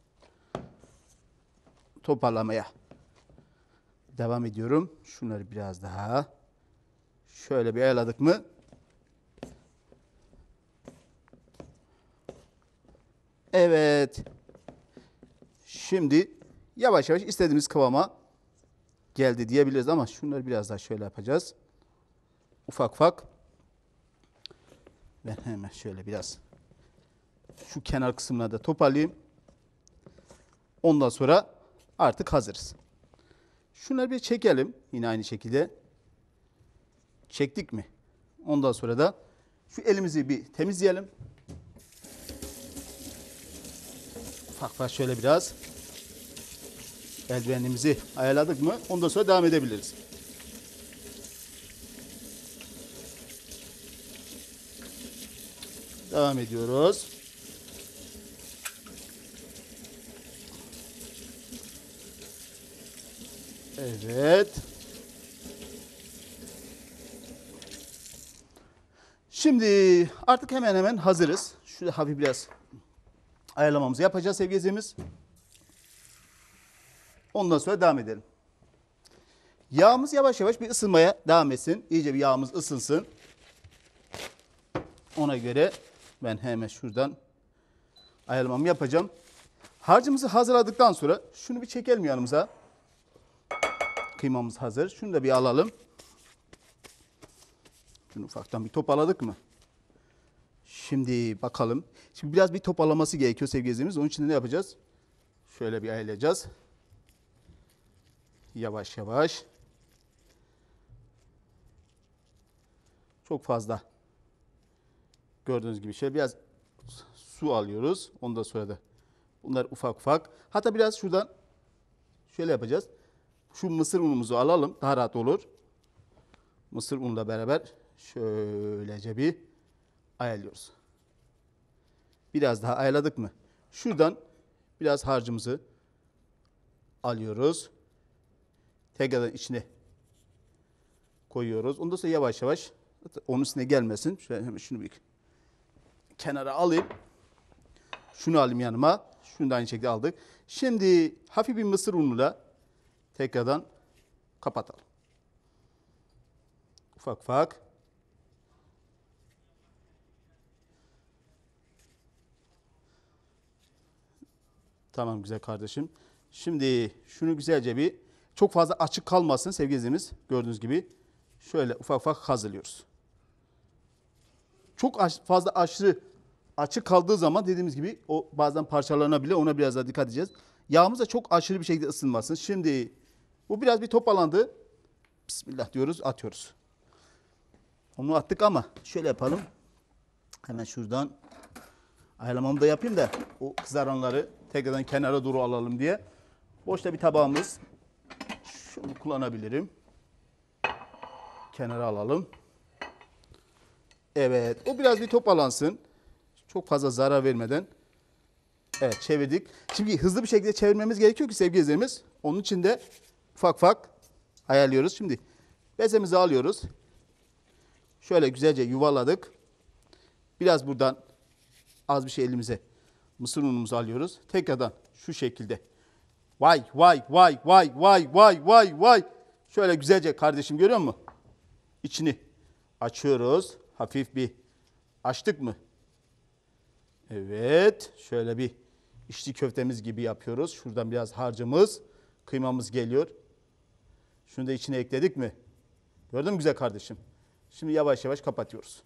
toparlamaya devam ediyorum. Şunları biraz daha şöyle bir ayarladık mı? Evet. Şimdi yavaş yavaş istediğimiz kıvama geldi diyebiliriz, ama şunları biraz daha şöyle yapacağız. Ufak ufak. Ben hemen şöyle biraz şu kenar kısmına da toparlayayım. Ondan sonra artık hazırız. Şunları bir çekelim. Yine aynı şekilde. Çektik mi? Ondan sonra da şu elimizi bir temizleyelim. Ufak ufak şöyle biraz eldivenimizi ayarladık mı? Ondan sonra devam edebiliriz. Devam ediyoruz. Evet. Şimdi artık hemen hemen hazırız. Şurada hafif biraz ayarlamamızı yapacağız sevgili izleyicilerimiz. Ondan sonra devam edelim. Yağımız yavaş yavaş bir ısınmaya devam etsin. İyice bir yağımız ısınsın. Ona göre ben hemen şuradan ayarlamamı yapacağım. Harcımızı hazırladıktan sonra şunu bir çekelim yanımıza. Kıymamız hazır. Şunu da bir alalım. Şunu ufaktan bir toparladık mı? Şimdi bakalım. Şimdi biraz bir toparlaması gerekiyor sevgili izleyicilerimiz. Onun için de ne yapacağız? Şöyle bir ayarlayacağız. Yavaş yavaş. Çok fazla. Gördüğünüz gibi şöyle biraz su alıyoruz. Ondan sonra da bunlar ufak ufak. Hatta biraz şuradan şöyle yapacağız. Şu mısır unumuzu alalım. Daha rahat olur. Mısır unuyla beraber şöylece bir ayarlıyoruz. Biraz daha ayarladık mı? Şuradan biraz harcımızı alıyoruz. Tekrardan içine koyuyoruz. Ondan sonra yavaş yavaş, onun üstüne gelmesin. Şöyle hemen şunu bir kenara alayım. Şunu alayım yanıma. Şunu da aynı şekilde aldık. Şimdi hafif bir mısır unuyla tekrardan kapatalım. ufak ufak. Tamam güzel kardeşim. Şimdi şunu güzelce bir, çok fazla açık kalmasın sevgili izleyicilerimiz. Gördüğünüz gibi şöyle ufak ufak hazırlıyoruz. Çok aş, fazla aşırı açık kaldığı zaman dediğimiz gibi o bazen parçalanabilir. Ona biraz daha dikkat edeceğiz. Yağımız da çok aşırı bir şekilde ısınmasın. Şimdi bu biraz bir toparlandı. Bismillah diyoruz, atıyoruz. Onu attık ama şöyle yapalım. Hemen şuradan ayarlamamı da yapayım da o kızaranları tekrardan kenara doğru alalım diye. Boşta bir tabağımız. Şunu kullanabilirim. Kenara alalım. Evet, o biraz bir toparlansın. Çok fazla zarar vermeden. Evet, çevirdik. Şimdi hızlı bir şekilde çevirmemiz gerekiyor ki sevgili izleyicilerimiz. Onun için de ufak ufak ayarlıyoruz. Şimdi bezemizi alıyoruz. Şöyle güzelce yuvaladık. Biraz buradan az bir şey elimize mısır unumuzu alıyoruz. Tekrardan şu şekilde. Vay vay vay vay vay vay vay vay. Şöyle güzelce kardeşim görüyor musun? İçini açıyoruz. Hafif bir açtık mı? Evet. Şöyle bir içli köftemiz gibi yapıyoruz. Şuradan biraz harcımız, kıymamız geliyor. Şunu da içine ekledik mi? Gördün mü güzel kardeşim? Şimdi yavaş yavaş kapatıyoruz.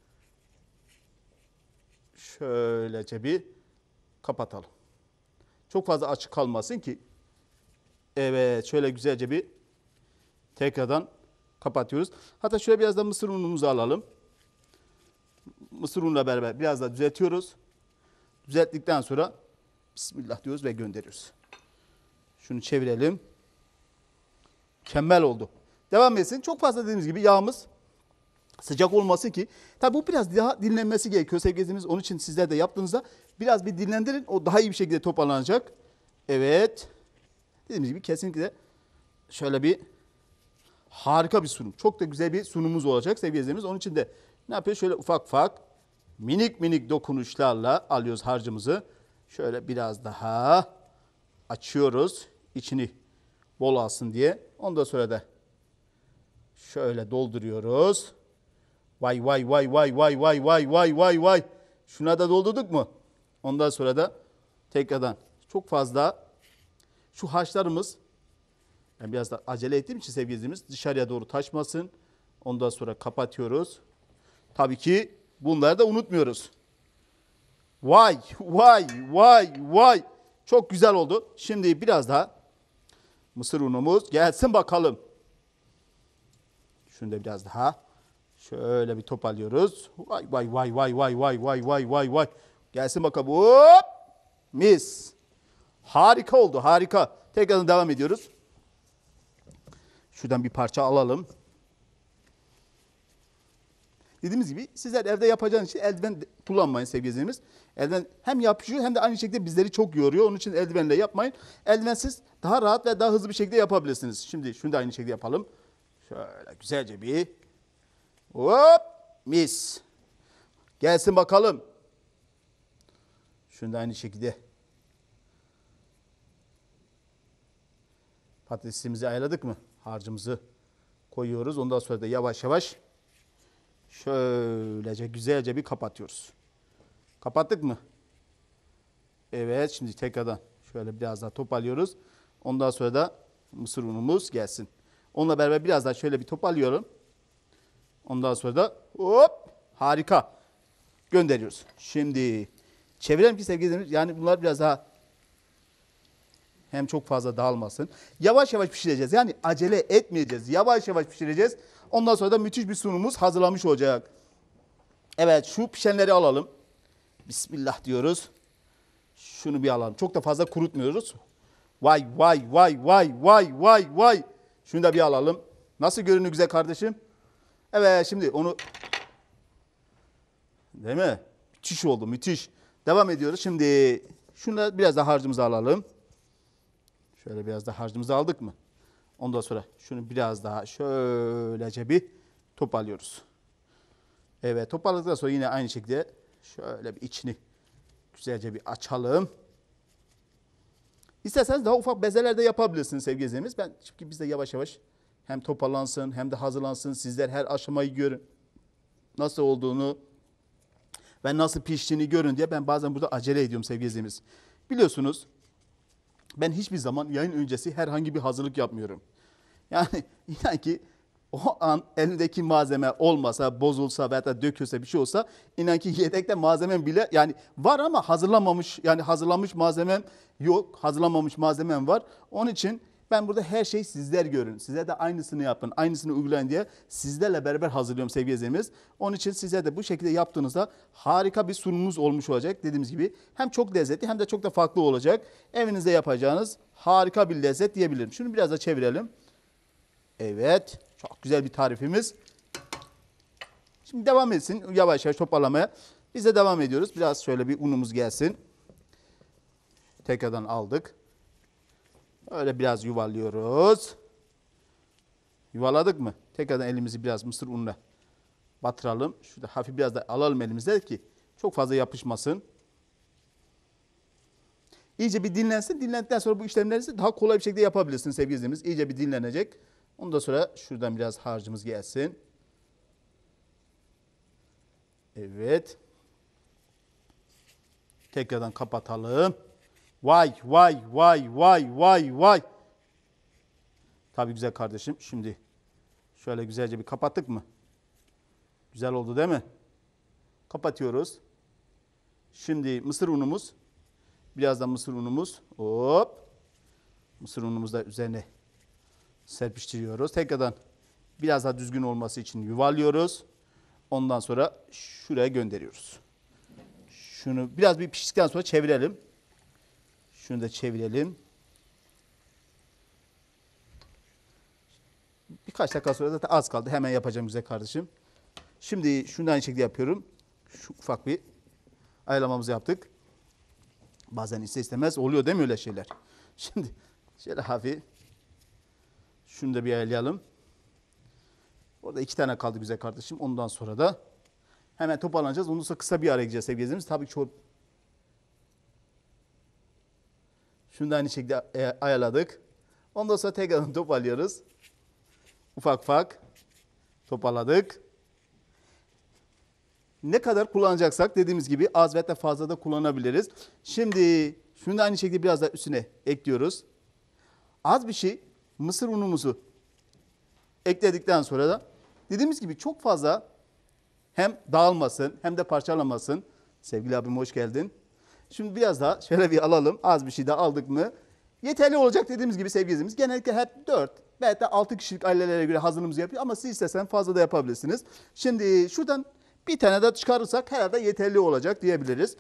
Şöylece bir kapatalım. Çok fazla açık kalmasın ki. Evet, şöyle güzelce bir tekrardan kapatıyoruz. Hatta şöyle biraz da mısır unumuzu alalım. Mısır unuyla beraber biraz da düzeltiyoruz. Düzelttikten sonra Bismillah diyoruz ve gönderiyoruz. Şunu çevirelim. Mükemmel oldu. Devam etsin. Çok fazla dediğimiz gibi yağımız sıcak olmasın ki. Tabi bu biraz daha dinlenmesi gerekiyor sevgili izleyicilerimiz. Onun için sizler de yaptığınızda biraz bir dinlendirin. O daha iyi bir şekilde toparlanacak. Evet. Dediğimiz gibi kesinlikle şöyle bir harika bir sunum. Çok da güzel bir sunumumuz olacak sevgili izleyicilerimiz. Onun için de ne yapıyoruz? Şöyle ufak ufak minik minik dokunuşlarla alıyoruz harcımızı. Şöyle biraz daha açıyoruz. İçini bol alsın diye. Ondan sonra da şöyle dolduruyoruz. Vay vay vay vay vay vay vay vay vay vay. Şuna da doldurduk mu? Ondan sonra da tekrardan çok fazla şu haşlarımız, ben biraz da acele ettiğim için sevgili izleyicilerimiz dışarıya doğru taşmasın. Ondan sonra kapatıyoruz. Tabii ki bunları da unutmuyoruz. Vay vay vay vay. Çok güzel oldu. Şimdi biraz daha mısır unumuz gelsin bakalım. Şunu da biraz daha şöyle bir toparlıyoruz. Vay vay vay vay vay vay vay vay vay vay. Gelsin bakalım. Hop! Mis. Harika oldu, harika. Tekrardan devam ediyoruz. Şuradan bir parça alalım. Dediğimiz gibi sizler evde yapacağınız için eldiven kullanmayın sevgili izleyicilerimiz. Eldiven hem yapışıyor hem de aynı şekilde bizleri çok yoruyor. Onun için eldivenle yapmayın. Eldivensiz daha rahat ve daha hızlı bir şekilde yapabilirsiniz. Şimdi şunu da aynı şekilde yapalım. Şöyle güzelce bir hop mis. Gelsin bakalım. Şunu da aynı şekilde patatesimizi ayarladık mı? Harcımızı koyuyoruz. Ondan sonra da yavaş yavaş şöylece güzelce bir kapatıyoruz. Kapattık mı? Evet, şimdi tekrardan şöyle biraz daha toparlıyoruz. Ondan sonra da mısır unumuz gelsin. Onunla beraber biraz daha şöyle bir toparlıyorum. Ondan sonra da hop harika gönderiyoruz. Şimdi çevirelim ki sevgili izleyicilerimiz, yani bunlar biraz daha hem çok fazla dağılmasın. Yavaş yavaş pişireceğiz. Yani acele etmeyeceğiz. Yavaş yavaş pişireceğiz. Ondan sonra da müthiş bir sunumumuz hazırlanmış olacak. Evet, şu pişenleri alalım. Bismillah diyoruz. Şunu bir alalım. Çok da fazla kurutmuyoruz. Vay vay vay vay vay vay vay. Şunu da bir alalım. Nasıl görünüyor güzel kardeşim? Evet, şimdi onu, değil mi? Müthiş oldu, müthiş. Devam ediyoruz. Şimdi şunu da biraz da harcımızı alalım. Şöyle biraz da harcımızı aldık mı? Ondan sonra şunu biraz daha şöylece bir toparlıyoruz. Evet, toparladıktan sonra yine aynı şekilde şöyle bir içini güzelce bir açalım. İsterseniz daha ufak bezeler de yapabilirsiniz sevgili izleyicilerimiz. Ben çünkü biz de yavaş yavaş hem toparlansın hem de hazırlansın. Sizler her aşamayı görün. Nasıl olduğunu ve nasıl piştiğini görün diye ben bazen burada acele ediyorum sevgili izleyicilerimiz. Biliyorsunuz ben hiçbir zaman yayın öncesi herhangi bir hazırlık yapmıyorum. Yani inan ki o an elindeki malzeme olmasa, bozulsa veya da dökülse bir şey olsa inan ki yedekte malzemem bile yani var ama hazırlanmamış yani hazırlanmış malzemem yok. Hazırlanmamış malzemem var. Onun için ben burada her şeyi sizler görün. Size de aynısını yapın, aynısını uygulayın diye sizlerle beraber hazırlıyorum sevgili izleyicilerimiz. Onun için size de bu şekilde yaptığınızda harika bir sunumumuz olmuş olacak. Dediğimiz gibi hem çok lezzetli hem de çok da farklı olacak. Evinizde yapacağınız harika bir lezzet diyebilirim. Şunu biraz da çevirelim. Evet, çok güzel bir tarifimiz. Şimdi devam etsin yavaş yavaş toparlamaya. Biz de devam ediyoruz. Biraz şöyle bir unumuz gelsin. Tekrardan aldık. Öyle biraz yuvarlıyoruz. Yuvaladık mı? Tekrardan elimizi biraz mısır ununa batıralım. Şurada hafif biraz da alalım elimizde ki çok fazla yapışmasın. İyice bir dinlensin. Dinlendikten sonra bu işlemlerinizi daha kolay bir şekilde yapabilirsiniz sevgili izleyicilerimiz. İyice bir dinlenecek. Ondan sonra şuradan biraz harcımız gelsin. Evet. Tekrardan kapatalım. Vay vay vay vay vay vay. Tabii güzel kardeşim. Şimdi şöyle güzelce bir kapattık mı? Güzel oldu değil mi? Kapatıyoruz. Şimdi mısır unumuz. Biraz da mısır unumuz. Hop. Mısır unumuzu da üzerine serpiştiriyoruz. Tekrardan biraz daha düzgün olması için yuvarlıyoruz. Ondan sonra şuraya gönderiyoruz. Şunu biraz bir piştikten sonra çevirelim. Şunu da çevirelim. Birkaç dakika sonra zaten az kaldı. Hemen yapacağım güzel kardeşim. Şimdi şunu da aynı şekilde yapıyorum. Şu ufak bir ayarlamamızı yaptık. Bazen iste istemez oluyor değil mi öyle şeyler? Şimdi şöyle hafif şunu da bir ayarlayalım. Orada iki tane kaldı güzel kardeşim. Ondan sonra da hemen toparlanacağız. Ondan sonra kısa bir araya gideceğiz sevgili izleyicilerimiz. Tabii çok. Şunu da aynı şekilde ayarladık. Ondan sonra tekrardan toparlıyoruz. Ufak ufak toparladık. Ne kadar kullanacaksak dediğimiz gibi az ve de fazla da kullanabiliriz. Şimdi şunu da aynı şekilde biraz da üstüne ekliyoruz. Az bir şey mısır unumuzu ekledikten sonra da dediğimiz gibi çok fazla hem dağılmasın hem de parçalamasın. Sevgili abim hoş geldin. Şimdi biraz daha şöyle bir alalım. Az bir şey daha aldık mı? Yeterli olacak dediğimiz gibi sevgili izleyicilerimiz. Genellikle hep dört belki de altı kişilik ailelere göre hazırlığımızı yapıyor. Ama siz istesen fazla da yapabilirsiniz. Şimdi şuradan bir tane daha çıkarırsak herhalde yeterli olacak diyebiliriz.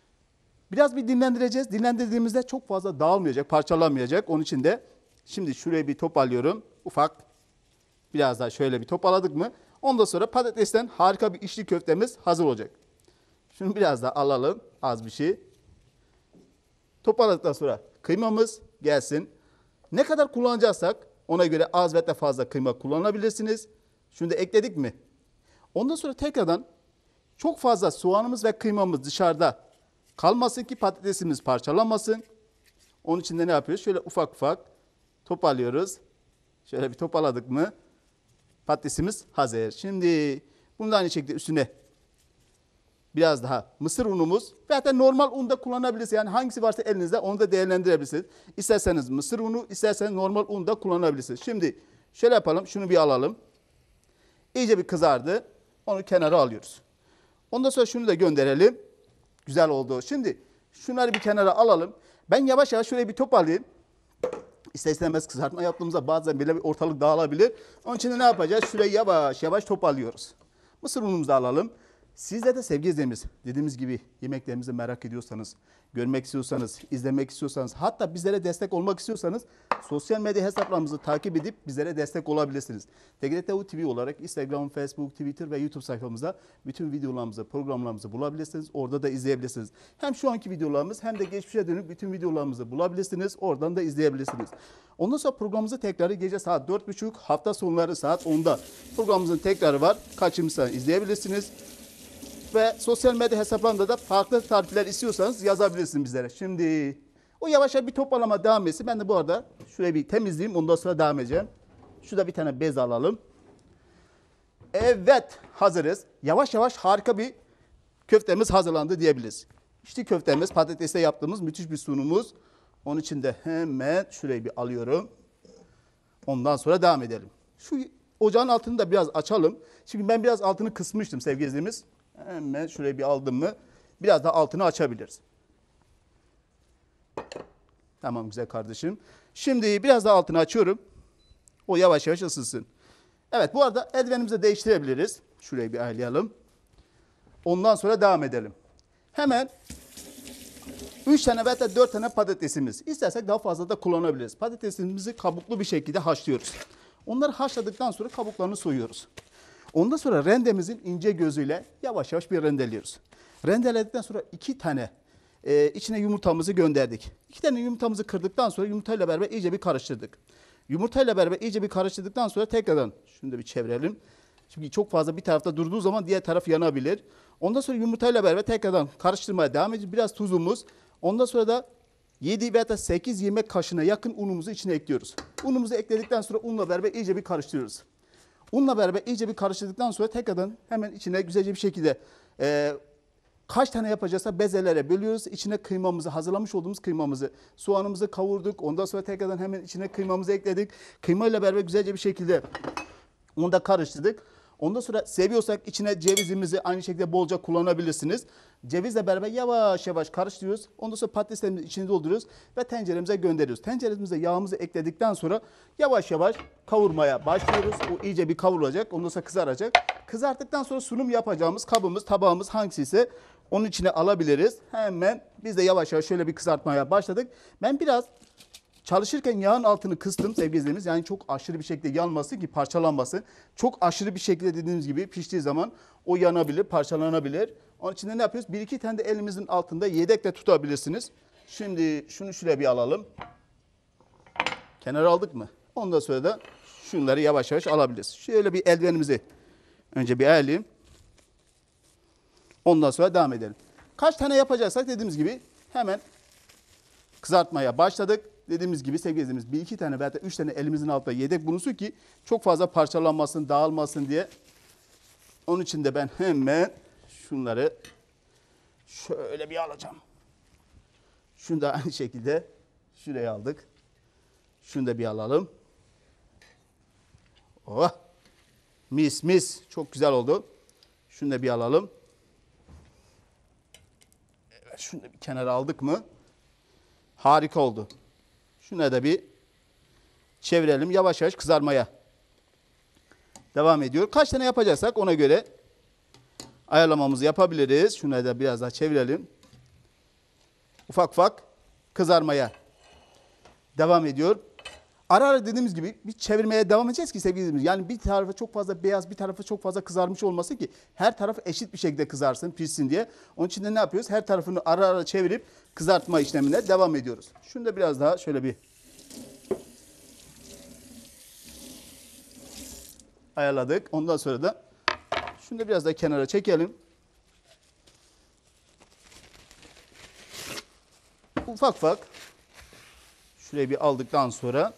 Biraz bir dinlendireceğiz. Dinlendirdiğimizde çok fazla dağılmayacak, parçalanmayacak. Onun için de şimdi şuraya bir toparlıyorum. Ufak biraz daha şöyle bir toparladık mı? Ondan sonra patatesten harika bir içli köftemiz hazır olacak. Şunu biraz daha alalım. Az bir şey. Toparladıktan sonra kıymamız gelsin. Ne kadar kullanacaksak ona göre az ve de fazla kıyma kullanabilirsiniz. Şunu da ekledik mi? Ondan sonra tekrardan çok fazla soğanımız ve kıymamız dışarıda kalmasın ki patatesimiz parçalanmasın. Onun için de ne yapıyoruz? Şöyle ufak ufak toparlıyoruz. Şöyle bir toparladık mı? Patatesimiz hazır. Şimdi bunu da aynı şekilde üstüne biraz daha mısır unumuz veya da normal un da kullanabilirsiniz. Yani hangisi varsa elinizde onu da değerlendirebilirsiniz. İsterseniz mısır unu, isterseniz normal un da kullanabilirsiniz. Şimdi şöyle yapalım. Şunu bir alalım. İyice bir kızardı. Onu kenara alıyoruz. Ondan sonra şunu da gönderelim. Güzel oldu. Şimdi şunları bir kenara alalım. Ben yavaş yavaş şurayı bir toparlayayım. İster istemez kızartma yaptığımızda bazen bile bir ortalık dağılabilir. Onun için de ne yapacağız? Şurayı yavaş yavaş toparlıyoruz. Mısır unumuzu da alalım. Sizler de sevgili izleyicilerimiz dediğimiz gibi yemeklerimizi merak ediyorsanız, görmek istiyorsanız, izlemek istiyorsanız, hatta bizlere destek olmak istiyorsanız sosyal medya hesaplarımızı takip edip bizlere destek olabilirsiniz. T G R T U T V olarak Instagram, Facebook, Twitter ve YouTube sayfamızda bütün videolarımızı, programlarımızı bulabilirsiniz. Orada da izleyebilirsiniz. Hem şu anki videolarımız hem de geçmişe dönük bütün videolarımızı bulabilirsiniz. Oradan da izleyebilirsiniz. Ondan sonra programımızı tekrarı gece saat dört buçuk, hafta sonları saat onda programımızın tekrarı var. Kaçırmışsanız izleyebilirsiniz. Ve sosyal medya hesaplarında da farklı tarifler istiyorsanız yazabilirsiniz bizlere. Şimdi o yavaş yavaş bir toparlama devam etsin. Ben de bu arada şurayı bir temizleyeyim. Ondan sonra devam edeceğim. Şurada bir tane bez alalım. Evet, hazırız. Yavaş yavaş harika bir köftemiz hazırlandı diyebiliriz. İşte köftemiz, patatesle yaptığımız müthiş bir sunumumuz. Onun için de hemen şurayı bir alıyorum. Ondan sonra devam edelim. Şu ocağın altını da biraz açalım. Şimdi ben biraz altını kısmıştım sevgili izleyicilerimiz. Hemen şurayı bir aldım mı biraz daha altını açabiliriz. Tamam güzel kardeşim. Şimdi biraz daha altını açıyorum. O yavaş yavaş ısınsın. Evet, bu arada eldivenimizi değiştirebiliriz. Şurayı bir ayarlayalım. Ondan sonra devam edelim. Hemen üç tane veya da dört tane patatesimiz. İstersek daha fazla da kullanabiliriz. Patatesimizi kabuklu bir şekilde haşlıyoruz. Onları haşladıktan sonra kabuklarını soyuyoruz. Ondan sonra rendemizin ince gözüyle yavaş yavaş bir rendeliyoruz. Rendeledikten sonra iki tane e, içine yumurtamızı gönderdik. İki tane yumurtamızı kırdıktan sonra yumurtayla beraber iyice bir karıştırdık. Yumurtayla beraber iyice bir karıştırdıktan sonra tekrardan şunu da bir çevirelim. Çünkü çok fazla bir tarafta durduğu zaman diğer taraf yanabilir. Ondan sonra yumurtayla beraber tekrardan karıştırmaya devam edeceğiz. Biraz tuzumuz. Ondan sonra da yedi veya da sekiz yemek kaşığına yakın unumuzu içine ekliyoruz. Unumuzu ekledikten sonra unla beraber iyice bir karıştırıyoruz. Unla beraber iyice bir karıştırdıktan sonra tekrardan hemen içine güzelce bir şekilde e, kaç tane yapacaksa bezelere bölüyoruz. İçine kıymamızı, hazırlamış olduğumuz kıymamızı, soğanımızı kavurduk. Ondan sonra tekrardan hemen içine kıymamızı ekledik. Kıymayla beraber güzelce bir şekilde onu da karıştırdık. Ondan sonra seviyorsak içine cevizimizi aynı şekilde bolca kullanabilirsiniz. Cevizle beraber yavaş yavaş karıştırıyoruz. Ondan sonra patateslerimizi içine dolduruyoruz ve tenceremize gönderiyoruz. Tenceremize yağımızı ekledikten sonra yavaş yavaş kavurmaya başlıyoruz. O iyice bir kavrulacak. Ondan sonra kızaracak. Kızarttıktan sonra sunum yapacağımız kabımız, tabağımız hangisi ise onun içine alabiliriz. Hemen biz de yavaş yavaş şöyle bir kızartmaya başladık. Ben biraz çalışırken yağın altını kıstım sevgili izleyicilerimiz. Yani çok aşırı bir şekilde yanmasın ki parçalanmasın. Çok aşırı bir şekilde dediğimiz gibi piştiği zaman o yanabilir, parçalanabilir. Onun için de ne yapıyoruz? Bir iki tane de elimizin altında yedekle tutabilirsiniz. Şimdi şunu şuraya bir alalım. Kenara aldık mı? Ondan sonra da şunları yavaş yavaş alabiliriz. Şöyle bir eldivenimizi önce bir ayarlayayım. Ondan sonra devam edelim. Kaç tane yapacaksak dediğimiz gibi hemen kızartmaya başladık. Dediğimiz gibi sevgili izleyicilerimiz bir iki tane veya da üç tane elimizin altında yedek bulunsun ki çok fazla parçalanmasın, dağılmasın diye. Onun için de ben hemen şunları şöyle bir alacağım. Şunu da aynı şekilde şuraya aldık. Şunu da bir alalım. Oh! Mis mis. Çok güzel oldu. Şunu da bir alalım. Evet, şunu da bir kenara aldık mı? Harika oldu. Şuna da bir çevirelim. Yavaş yavaş kızarmaya devam ediyor. Kaç tane yapacaksak ona göre ayarlamamızı yapabiliriz. Şuna da biraz daha çevirelim. Ufak ufak kızarmaya devam ediyor. Ara ara dediğimiz gibi bir çevirmeye devam edeceğiz ki sevgili izleyicilerimiz. Yani bir tarafı çok fazla beyaz, bir tarafı çok fazla kızarmış olmasın ki her tarafı eşit bir şekilde kızarsın, pişsin diye. Onun için de ne yapıyoruz? Her tarafını ara ara çevirip kızartma işlemine devam ediyoruz. Şunu da biraz daha şöyle bir ayarladık. Ondan sonra da şunu da biraz daha kenara çekelim. Ufak ufak şurayı bir aldıktan sonra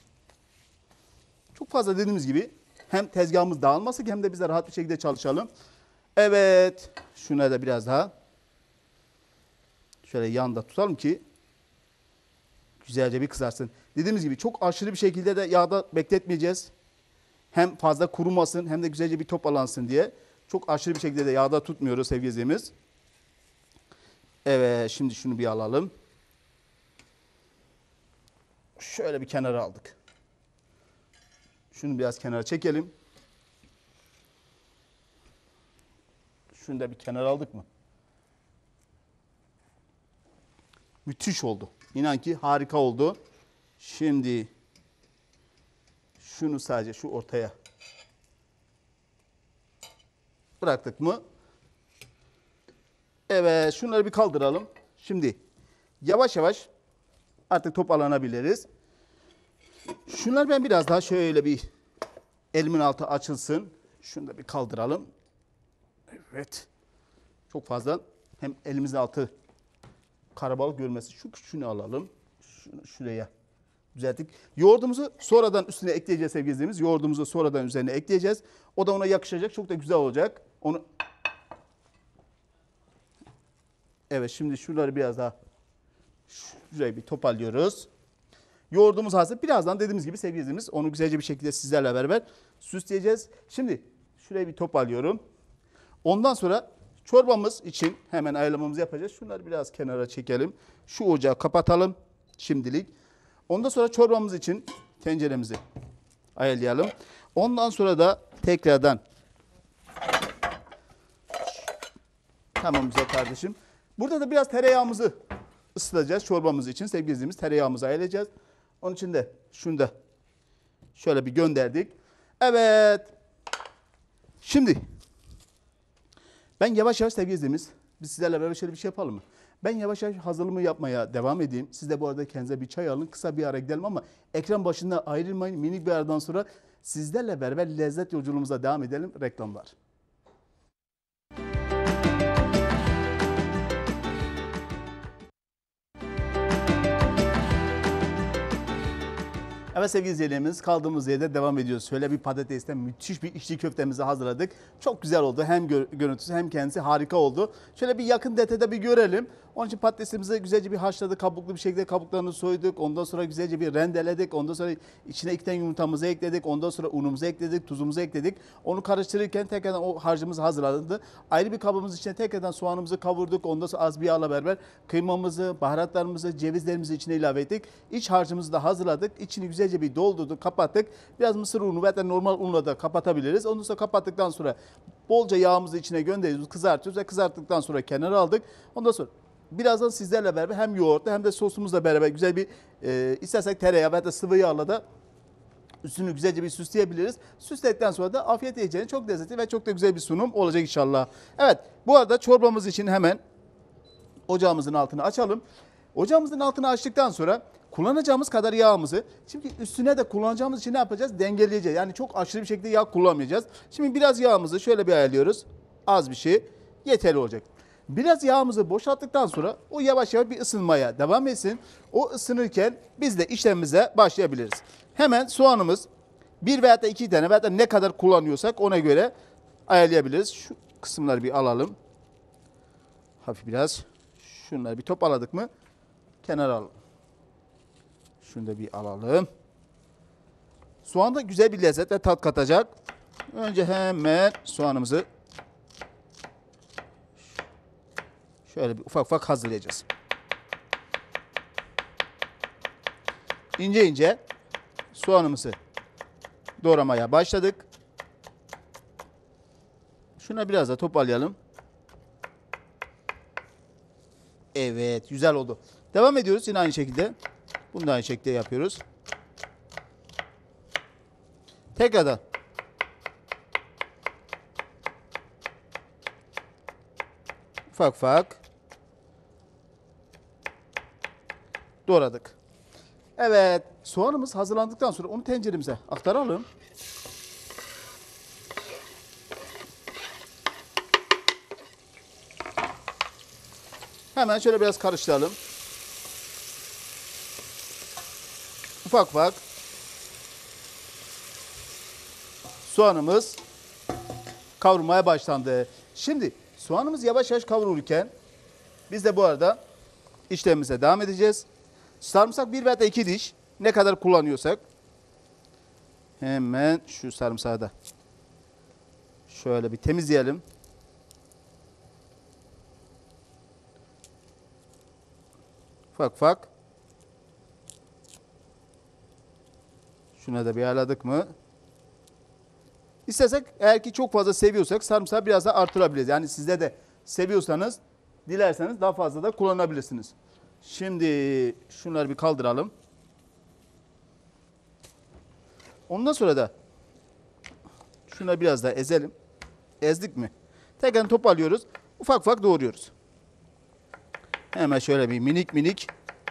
çok fazla dediğimiz gibi hem tezgahımız dağılmasın hem de bize rahat bir şekilde çalışalım. Evet. Şuna da biraz daha şöyle yanda tutalım ki güzelce bir kızarsın. Dediğimiz gibi çok aşırı bir şekilde de yağda bekletmeyeceğiz. Hem fazla kurumasın hem de güzelce bir topalansın diye. Çok aşırı bir şekilde de yağda tutmuyoruz sevgili izleyicilerimiz. Evet, şimdi şunu bir alalım. Şöyle bir kenara aldık. Şunu biraz kenara çekelim. Şunu da bir kenara aldık mı? Müthiş oldu. İnan ki harika oldu. Şimdi şunu sadece şu ortaya bıraktık mı? Evet, şunları bir kaldıralım. Şimdi yavaş yavaş artık toparlanabiliriz. Şunları ben biraz daha şöyle bir elimin altı açılsın. Şunu da bir kaldıralım. Evet. Çok fazla hem elimizin altı karabalık görmesi. Şu küçüğünü alalım. Şunu şuraya düzelttik. Yoğurdumuzu sonradan üstüne ekleyeceğiz sevgili izleyicilerimiz. Yoğurdumuzu sonradan üzerine ekleyeceğiz. O da ona yakışacak. Çok da güzel olacak. Onu Evet, şimdi şunları biraz daha şurayı bir toparlıyoruz. Yoğurdumuz hazır. Birazdan dediğimiz gibi sevgili izleyicilerimiz onu güzelce bir şekilde sizlerle beraber süsleyeceğiz. Şimdi şurayı bir toparlıyorum. Ondan sonra çorbamız için hemen ayarlamamızı yapacağız. Şunları biraz kenara çekelim. Şu ocağı kapatalım şimdilik. Ondan sonra çorbamız için tenceremizi ayarlayalım. Ondan sonra da tekrardan tamam güzel kardeşim. Burada da biraz tereyağımızı ısıtacağız çorbamız için. Sevgili izleyicilerimiz tereyağımızı ayarlayacağız. Onun için de şunu da şöyle bir gönderdik. Evet. Şimdi ben yavaş yavaş sevgili izleyicilerimiz biz sizlerle beraber şöyle bir şey yapalım mı? Ben yavaş yavaş hazırlığımı yapmaya devam edeyim. Siz de bu arada kendinize bir çay alın. Kısa bir ara gidelim ama ekran başında ayrılmayın. Minik bir aradan sonra sizlerle beraber lezzet yolculuğumuza devam edelim. Reklamlar. Evet sevgili izleyicilerimiz kaldığımız yerde devam ediyoruz. Şöyle bir patatesten müthiş bir içli köftemizi hazırladık. Çok güzel oldu. Hem gör görüntüsü hem kendisi harika oldu. Şöyle bir yakın detayda bir görelim. Onun için patatesimizi güzelce bir haşladık. Kabuklu bir şekilde kabuklarını soyduk. Ondan sonra güzelce bir rendeledik. Ondan sonra içine iki tane yumurtamızı ekledik. Ondan sonra unumuzu ekledik. Tuzumuzu ekledik. Onu karıştırırken tekrardan o harcımız hazırlandı. Ayrı bir kabımız içine tekrardan soğanımızı kavurduk. Ondan sonra az bir yağla beraber kıymamızı, baharatlarımızı, cevizlerimizi içine ilave ettik. İç harcımızı da hazırladık. İçini güzelce bir doldurduk, kapattık. Biraz mısır unu veya normal unla da kapatabiliriz. Ondan sonra kapattıktan sonra bolca yağımızı içine gönderiyoruz, kızartıyoruz ve kızarttıktan sonra kenara aldık. Ondan sonra birazdan sizlerle beraber hem yoğurtla hem de sosumuzla beraber güzel bir e, istersek tereyağı veya da sıvı yağla da üstünü güzelce bir süsleyebiliriz. Süsledikten sonra da afiyet yiyeceğiniz çok lezzetli ve çok da güzel bir sunum olacak inşallah. Evet, bu arada çorbamız için hemen ocağımızın altını açalım. Ocağımızın altını açtıktan sonra kullanacağımız kadar yağımızı, şimdi üstüne de kullanacağımız için ne yapacağız? Dengeleyeceğiz. Yani çok aşırı bir şekilde yağ kullanmayacağız. Şimdi biraz yağımızı şöyle bir ayarlıyoruz. Az bir şey yeterli olacak. Biraz yağımızı boşalttıktan sonra o yavaş yavaş bir ısınmaya devam etsin. O ısınırken biz de işlemimize başlayabiliriz. Hemen soğanımız bir veya da iki tane veya da ne kadar kullanıyorsak ona göre ayarlayabiliriz. Şu kısımları bir alalım. Hafif biraz. Şunları bir toparladık mı kenara alalım. Şunu da bir alalım. Soğan da güzel bir lezzet ve tat katacak. Önce hemen soğanımızı şöyle bir ufak ufak hazırlayacağız. İnce ince soğanımızı doğramaya başladık. Şuna biraz da toparlayalım. Evet, güzel oldu. Devam ediyoruz yine aynı şekilde. Bunu da aynı şekilde yapıyoruz. Tekrardan. Ufak ufak doğradık. Evet, soğanımız hazırlandıktan sonra onu tenceremize aktaralım. Hemen şöyle biraz karıştıralım. Ufak ufak soğanımız kavrulmaya başlandı. Şimdi soğanımız yavaş yavaş kavrulurken biz de bu arada işlemimize devam edeceğiz. Sarımsak bir veya da iki diş ne kadar kullanıyorsak hemen şu sarımsağı da şöyle bir temizleyelim. Ufak ufak. Şuna da bir ayarladık mı? İstersek eğer ki çok fazla seviyorsak sarımsağı biraz da artırabiliriz. Yani sizde de seviyorsanız dilerseniz daha fazla da kullanabilirsiniz. Şimdi şunları bir kaldıralım. Ondan sonra da şuna biraz daha ezelim. Ezdik mi? Tekrar toparlıyoruz. Ufak ufak doğruyoruz. Hemen şöyle bir minik minik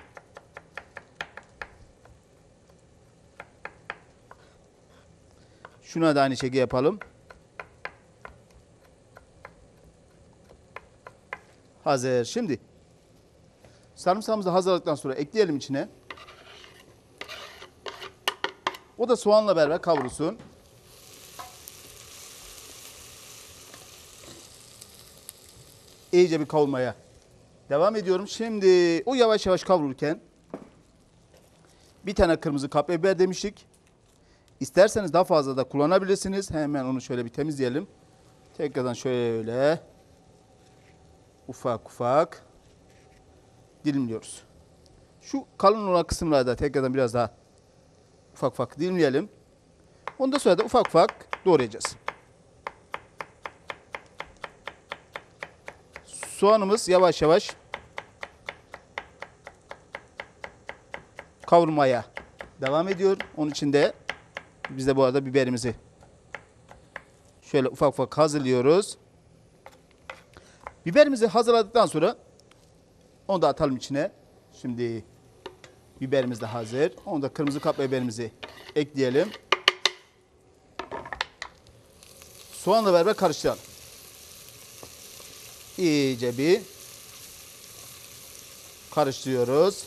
şuna da aynı şekilde yapalım. Hazır. Şimdi sarımsağımızı hazırladıktan sonra ekleyelim içine. O da soğanla beraber kavrulsun. İyice bir kavurmaya devam ediyorum. Şimdi o yavaş yavaş kavrulurken bir tane kırmızı kapya biber demiştik. İsterseniz daha fazla da kullanabilirsiniz. Hemen onu şöyle bir temizleyelim. Tekrardan şöyle ufak ufak dilimliyoruz. Şu kalın olan kısımlarda tekrardan biraz daha ufak ufak dilimleyelim. Ondan sonra da ufak ufak doğrayacağız. Soğanımız yavaş yavaş kavurmaya devam ediyor. Onun için de biz de bu arada biberimizi şöyle ufak ufak hazırlıyoruz. Biberimizi hazırladıktan sonra onu da atalım içine. Şimdi biberimiz de hazır. Onu da kırmızı kapya biberimizi ekleyelim. Soğanla beraber karıştıralım. İyice bir karıştırıyoruz.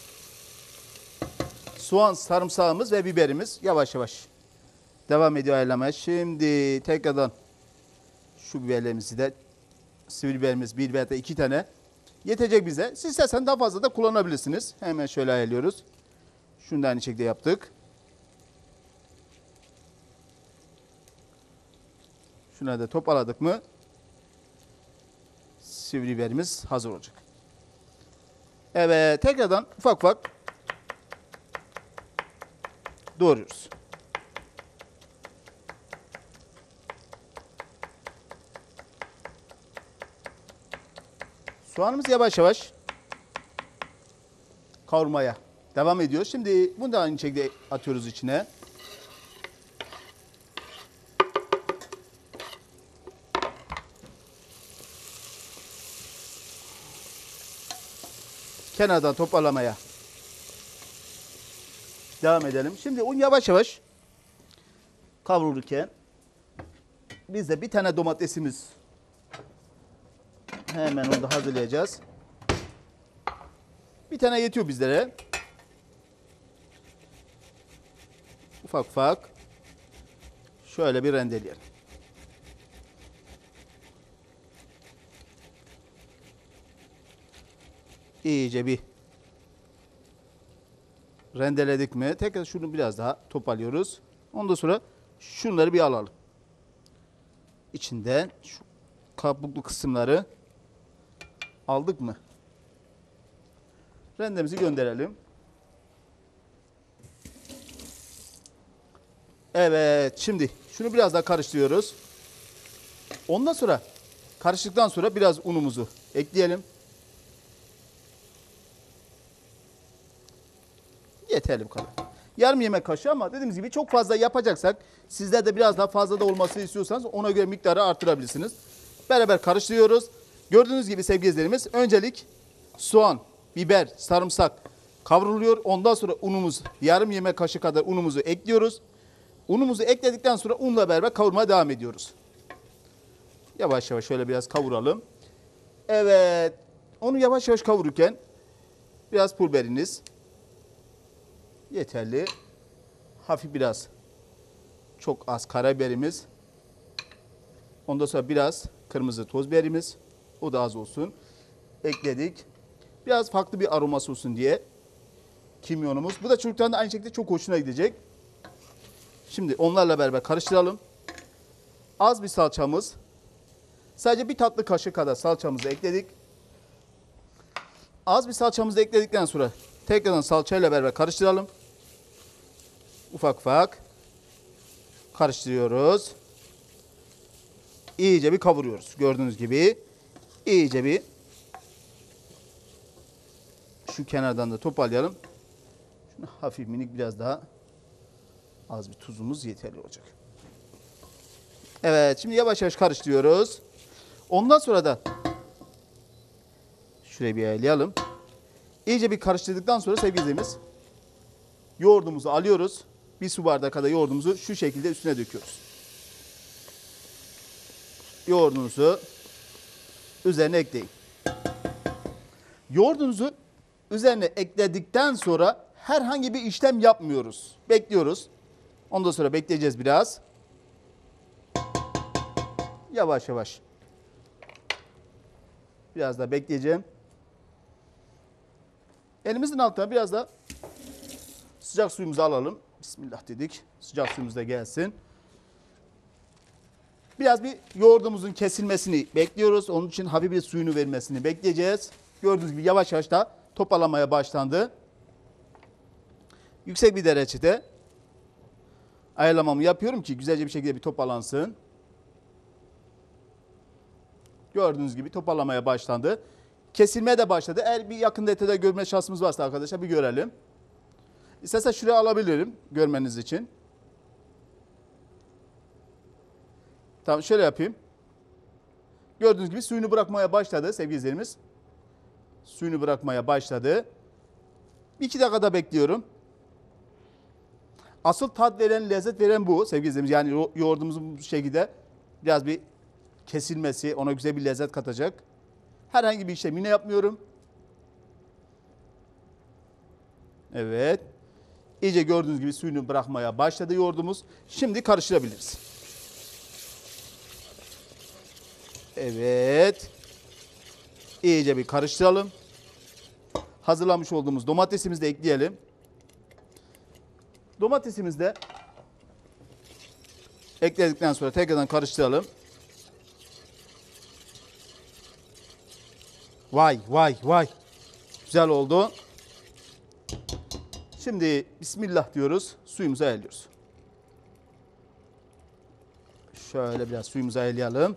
Soğan, sarımsağımız ve biberimiz yavaş yavaş devam ediyor ayarlamaya. Şimdi tekrardan şu biberlerimizi de, sivri biberimiz bir veya da iki tane yetecek bize. Siz istersen daha fazla da kullanabilirsiniz. Hemen şöyle ayarlıyoruz. Şunu da aynı şekilde yaptık. Şuna da toparladık mı sivri biberimiz hazır olacak. Evet, tekrardan ufak ufak doğruyoruz. Soğanımız yavaş yavaş kavurmaya devam ediyor. Şimdi bunu da aynı şekilde atıyoruz içine. Kenardan toparlamaya devam edelim. Şimdi un yavaş yavaş kavrulurken biz de bir tane domatesimiz, hemen onu da hazırlayacağız. Bir tane yetiyor bizlere. Ufak ufak şöyle bir rendeleyelim. İyice bir rendeledik mi? Tekrar şunu biraz daha toparlıyoruz. Ondan sonra şunları bir alalım. İçinden şu kabuklu kısımları aldık mı? Rendemizi gönderelim. Evet, şimdi şunu biraz daha karıştırıyoruz. Ondan sonra karıştıktan sonra biraz unumuzu ekleyelim. Yeterli bu kadar. Yarım yemek kaşığı, ama dediğimiz gibi çok fazla yapacaksak, sizler de biraz daha fazla da olmasını istiyorsanız ona göre miktarı artırabilirsiniz. Beraber karıştırıyoruz. Gördüğünüz gibi sevgili izleyicilerimiz, öncelik soğan, biber, sarımsak kavruluyor. Ondan sonra unumuz, yarım yemek kaşığı kadar unumuzu ekliyoruz. Unumuzu ekledikten sonra unla beraber kavurmaya devam ediyoruz. Yavaş yavaş şöyle biraz kavuralım. Evet, onu yavaş yavaş kavururken biraz pul biberiniz yeterli. Hafif biraz, çok az karabiberimiz. Ondan sonra biraz kırmızı toz biberimiz. O da az olsun. Ekledik. Biraz farklı bir aroması olsun diye kimyonumuz. Bu da çocukların da aynı şekilde çok hoşuna gidecek. Şimdi onlarla beraber karıştıralım. Az bir salçamız. Sadece bir tatlı kaşığı kadar salçamızı ekledik. Az bir salçamızı ekledikten sonra tekrardan salçayla beraber karıştıralım. Ufak ufak karıştırıyoruz. İyice bir kavuruyoruz. Gördüğünüz gibi iyice bir, şu kenardan da toparlayalım. Şunu hafif minik biraz daha az bir tuzumuz yeterli olacak. Evet, şimdi yavaş yavaş karıştırıyoruz. Ondan sonra da şurayı bir ayarlayalım. İyice bir karıştırdıktan sonra sevgili izleyicilerimiz, yoğurdumuzu alıyoruz. Bir su bardağı kadar yoğurdumuzu şu şekilde üstüne döküyoruz. Yoğurdunuzu üzerine ekleyin. Yoğurdunuzu üzerine ekledikten sonra herhangi bir işlem yapmıyoruz. Bekliyoruz. Ondan sonra bekleyeceğiz biraz. Yavaş yavaş. Biraz daha bekleyeceğim. Elimizin altına biraz da sıcak suyumuzu alalım. Bismillah dedik. Sıcak suyumuz da gelsin. Biraz bir yoğurdumuzun kesilmesini bekliyoruz. Onun için hafif bir suyunu vermesini bekleyeceğiz. Gördüğünüz gibi yavaş yavaş da toparlamaya başlandı. Yüksek bir derecede ayarlamamı yapıyorum ki güzelce bir şekilde bir toparlansın. Gördüğünüz gibi toparlamaya başlandı. Kesilmeye de başladı. Eğer bir yakın detayda görme şansımız varsa arkadaşlar bir görelim. İstersen şuraya alabilirim görmeniz için. Tamam, şöyle yapayım. Gördüğünüz gibi suyunu bırakmaya başladı sevgili izleyicilerimiz. Suyunu bırakmaya başladı. Bir iki dakikada bekliyorum. Asıl tat veren, lezzet veren bu sevgili izleyicilerimiz. Yani yoğurdumuzun bu şekilde biraz bir kesilmesi ona güzel bir lezzet katacak. Herhangi bir işlem yine yapmıyorum. Evet. İyice gördüğünüz gibi suyunu bırakmaya başladı yoğurdumuz. Şimdi karıştırabiliriz. Evet. İyice bir karıştıralım. Hazırlamış olduğumuz domatesimizi de ekleyelim. Domatesimizi de ekledikten sonra tekrardan karıştıralım. Vay vay vay. Güzel oldu. Şimdi bismillah diyoruz. Suyumuzu ayarlıyoruz. Şöyle biraz suyumuzu ayarlayalım.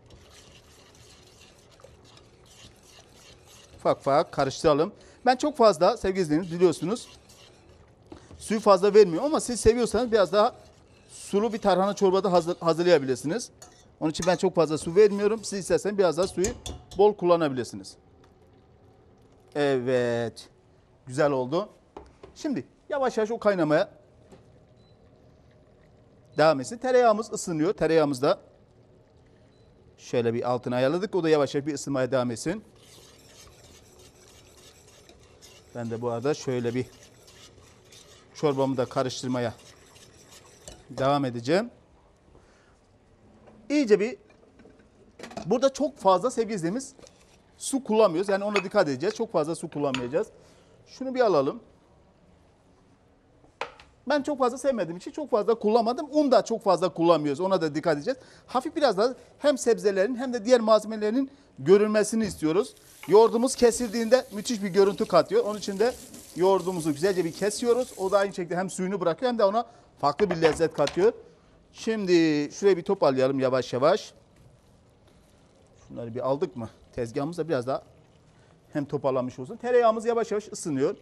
Ufak ufak karıştıralım. Ben çok fazla sevgili izleyicilerimiz biliyorsunuz suyu fazla vermiyorum ama siz seviyorsanız biraz daha sulu bir tarhana çorbada hazır, hazırlayabilirsiniz. Onun için ben çok fazla su vermiyorum. Siz isterseniz biraz daha suyu bol kullanabilirsiniz. Evet. Güzel oldu. Şimdi yavaş yavaş o kaynamaya devam etsin. Tereyağımız ısınıyor. Tereyağımız da şöyle bir altına ayarladık. O da yavaş yavaş bir ısınmaya devam etsin. Ben de bu arada şöyle bir çorbamı da karıştırmaya devam edeceğim. İyice bir burada çok fazla sevgili izleyicilerimiz su kullanmıyoruz. Yani ona dikkat edeceğiz. Çok fazla su kullanmayacağız. Şunu bir alalım. Ben çok fazla sevmediğim için çok fazla kullanmadım. Un da çok fazla kullanmıyoruz. Ona da dikkat edeceğiz. Hafif biraz da hem sebzelerin hem de diğer malzemelerin görünmesini istiyoruz. Yoğurdumuz kesildiğinde müthiş bir görüntü katıyor. Onun için de yoğurdumuzu güzelce bir kesiyoruz. O da aynı şekilde hem suyunu bırakıyor hem de ona farklı bir lezzet katıyor. Şimdi şuraya bir toparlayalım yavaş yavaş. Şunları bir aldık mı? Tezgahımız da biraz daha hem toparlanmış olsun. Tereyağımız yavaş yavaş ısınıyor.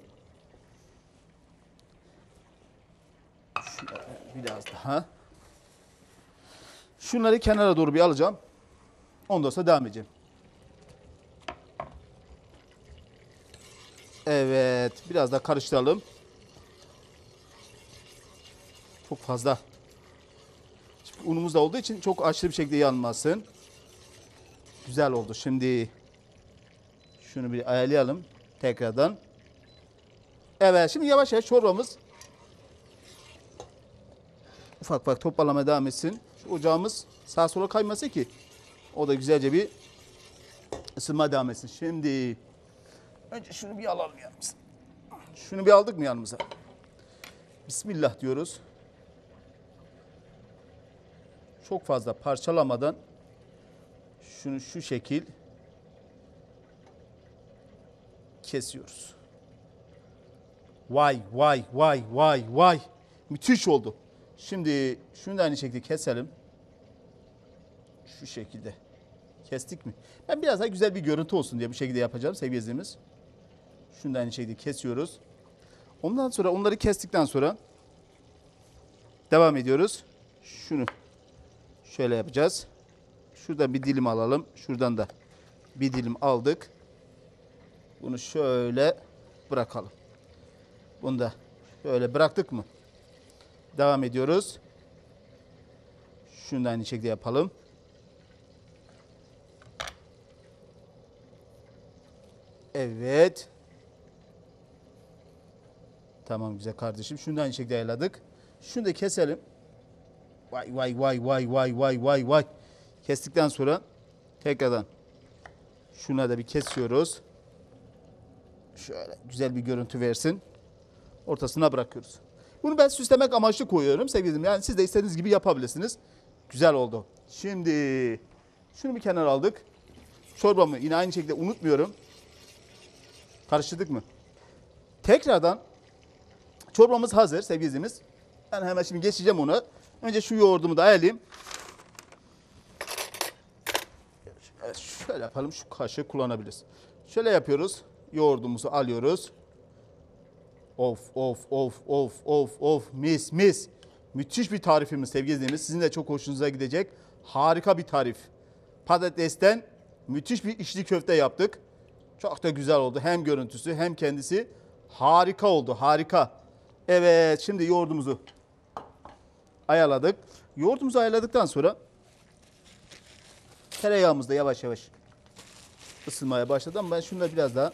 Şunları biraz daha. Şunları kenara doğru bir alacağım. Ondan sonra devam edeceğim. Evet. Biraz daha karıştıralım. Çok fazla. Şimdi unumuz da olduğu için çok aşırı bir şekilde yanmasın. Güzel oldu. Şimdi şunu bir ayarlayalım tekrardan. Evet. Şimdi yavaş yavaş çorbamız ufak ufak toparlamaya devam etsin. Şu ocağımız sağa sola kaymasın ki o da güzelce bir ısınma devam etsin. Şimdi önce şunu bir alalım yanımıza. Şunu bir aldık mı yanımıza? Bismillah diyoruz. Çok fazla parçalamadan şunu şu şekil kesiyoruz. Vay vay vay vay vay. Müthiş oldu. Şimdi şunu da aynı şekilde keselim. Şu şekilde. Kestik mi? Ben biraz daha güzel bir görüntü olsun diye bu şekilde yapacağım sevgili izleyicilerimiz. Şunu da aynı şekilde kesiyoruz. Ondan sonra onları kestikten sonra devam ediyoruz. Şunu şöyle yapacağız. Şuradan bir dilim alalım. Şuradan da bir dilim aldık. Bunu şöyle bırakalım. Bunu da şöyle bıraktık mı? Devam ediyoruz. Şunu da aynı şekilde yapalım. Evet. Tamam güzel kardeşim. Şunu da aynı şekilde ayarladık. Şunu da keselim. Vay vay vay vay vay vay vay vay. Kestikten sonra tekrardan şuna da bir kesiyoruz. Şöyle güzel bir görüntü versin. Ortasına bırakıyoruz. Bunu ben süslemek amaçlı koyuyorum sevgilim. Yani siz de istediğiniz gibi yapabilirsiniz. Güzel oldu. Şimdi şunu bir kenara aldık. Çorbamı yine aynı şekilde unutmuyorum. Karıştırdık mı? Tekrardan çorbamız hazır sevgili izleyicimiz. Ben hemen şimdi geçeceğim onu. Önce şu yoğurdumu da ayarlayayım. Evet, şöyle yapalım. Şu kaşığı kullanabiliriz. Şöyle yapıyoruz. Yoğurdumuzu alıyoruz. Of of of of of of mis mis. Müthiş bir tarifimiz sevgili izleyicilerimiz. Sizin de çok hoşunuza gidecek. Harika bir tarif. Patatesten müthiş bir içli köfte yaptık. Çok da güzel oldu. Hem görüntüsü hem kendisi harika oldu. Harika. Evet, şimdi yoğurdumuzu ayarladık. Yoğurdumuzu ayarladıktan sonra tereyağımız da yavaş yavaş ısınmaya başladı ama ben şunu da biraz daha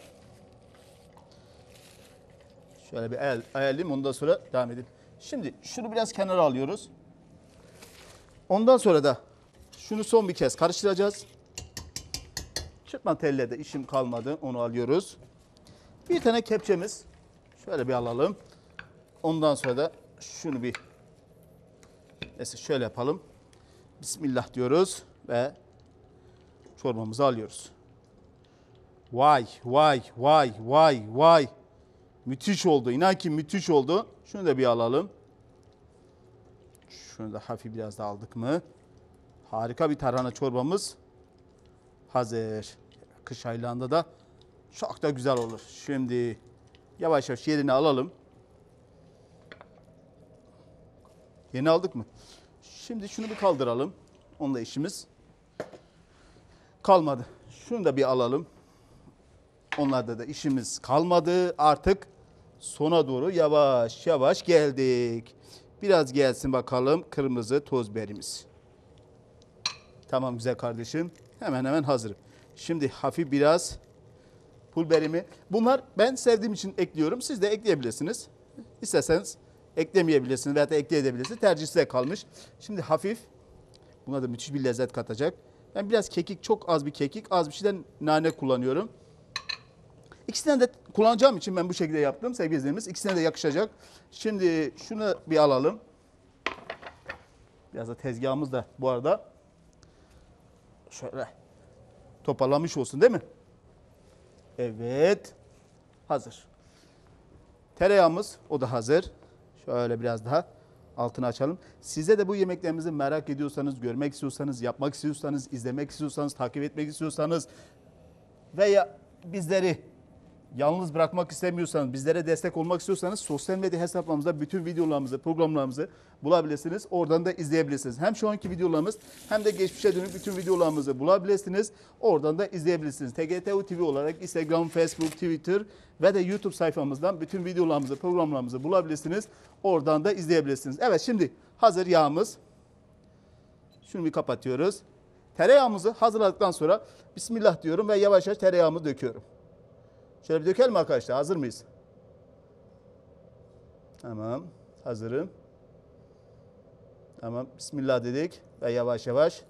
şöyle bir ayar, ayarlayayım, ondan sonra devam edelim. Şimdi şunu biraz kenara alıyoruz. Ondan sonra da şunu son bir kez karıştıracağız. Çırpma telle de işim kalmadı, onu alıyoruz. Bir tane kepçemiz şöyle bir alalım. Ondan sonra da şunu bir neyse şöyle yapalım. Bismillah diyoruz ve çorbamızı alıyoruz. Vay vay vay vay vay. Müthiş oldu. İnan ki müthiş oldu. Şunu da bir alalım. Şunu da hafif biraz da aldık mı? Harika bir tarhana çorbamız hazır. Kış aylarında da çok da güzel olur. Şimdi yavaş yavaş yerini alalım. Yeni aldık mı? Şimdi şunu bir kaldıralım. Onunla işimiz kalmadı. Şunu da bir alalım. Onlarda da işimiz kalmadı. Artık sona doğru yavaş yavaş geldik. Biraz gelsin bakalım kırmızı toz biberimiz. Tamam güzel kardeşim. Hemen hemen hazırım. Şimdi hafif biraz pul biberimi. Bunlar ben sevdiğim için ekliyorum. Siz de ekleyebilirsiniz. İsterseniz eklemeyebilirsiniz veya da ekleyebilirsiniz. Tercih size kalmış. Şimdi hafif, buna da müthiş bir lezzet katacak. Ben biraz kekik, çok az bir kekik, az bir şeyden nane kullanıyorum. İkisinden de kullanacağım için ben bu şekilde yaptım sevgili izleyicilerimiz. İkisine de yakışacak. Şimdi şunu bir alalım. Biraz da tezgahımız da bu arada şöyle toparlamış olsun değil mi? Evet. Hazır. Tereyağımız o da hazır. Şöyle biraz daha altını açalım. Size de bu yemeklerimizi merak ediyorsanız, görmek istiyorsanız, yapmak istiyorsanız, izlemek istiyorsanız, takip etmek istiyorsanız veya bizleri yalnız bırakmak istemiyorsanız, bizlere destek olmak istiyorsanız sosyal medya hesaplarımızda bütün videolarımızı, programlarımızı bulabilirsiniz. Oradan da izleyebilirsiniz. Hem şu anki videolarımız hem de geçmişe dönük bütün videolarımızı bulabilirsiniz. Oradan da izleyebilirsiniz. T G T U T V olarak Instagram, Facebook, Twitter ve de YouTube sayfamızdan bütün videolarımızı, programlarımızı bulabilirsiniz. Oradan da izleyebilirsiniz. Evet, şimdi hazır yağımız. Şunu bir kapatıyoruz. Tereyağımızı hazırladıktan sonra Bismillah diyorum ve yavaş yavaş tereyağımı döküyorum. Şöyle bir dökelim arkadaşlar. Hazır mıyız? Tamam. Hazırım. Tamam. Bismillah dedik. Ve yavaş yavaş.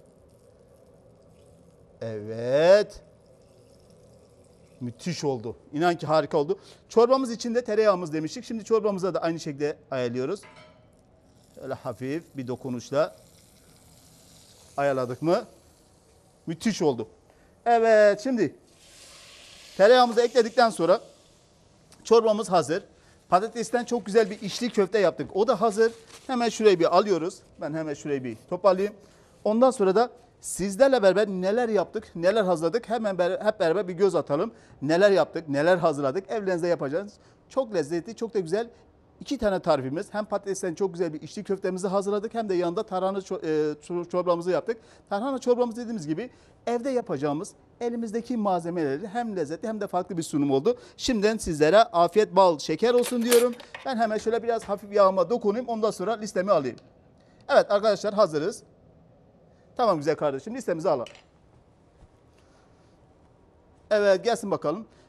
Evet. Müthiş oldu. İnan ki harika oldu. Çorbamız içinde tereyağımız demiştik. Şimdi çorbamıza da aynı şekilde ayarlıyoruz. Şöyle hafif bir dokunuşla ayarladık mı? Müthiş oldu. Evet, şimdi tereyağımızı ekledikten sonra çorbamız hazır. Patatesten çok güzel bir içli köfte yaptık. O da hazır. Hemen şurayı bir alıyoruz. Ben hemen şurayı bir toparlayayım. Ondan sonra da sizlerle beraber neler yaptık, neler hazırladık hemen hep beraber bir göz atalım. Neler yaptık, neler hazırladık evlerinizde yapacağınız. Çok lezzetli, çok da güzel iki tane tarifimiz. Hem patatesten çok güzel bir içli köftemizi hazırladık hem de yanında tarhana çorbamızı yaptık. Tarhana çorbamız dediğimiz gibi evde yapacağımız elimizdeki malzemeleri hem lezzetli hem de farklı bir sunum oldu. Şimdiden sizlere afiyet bal şeker olsun diyorum. Ben hemen şöyle biraz hafif yağıma dokunayım, ondan sonra listemi alayım. Evet arkadaşlar, hazırız. Tamam güzel kardeşim, listemizi alalım. Evet, gelsin bakalım.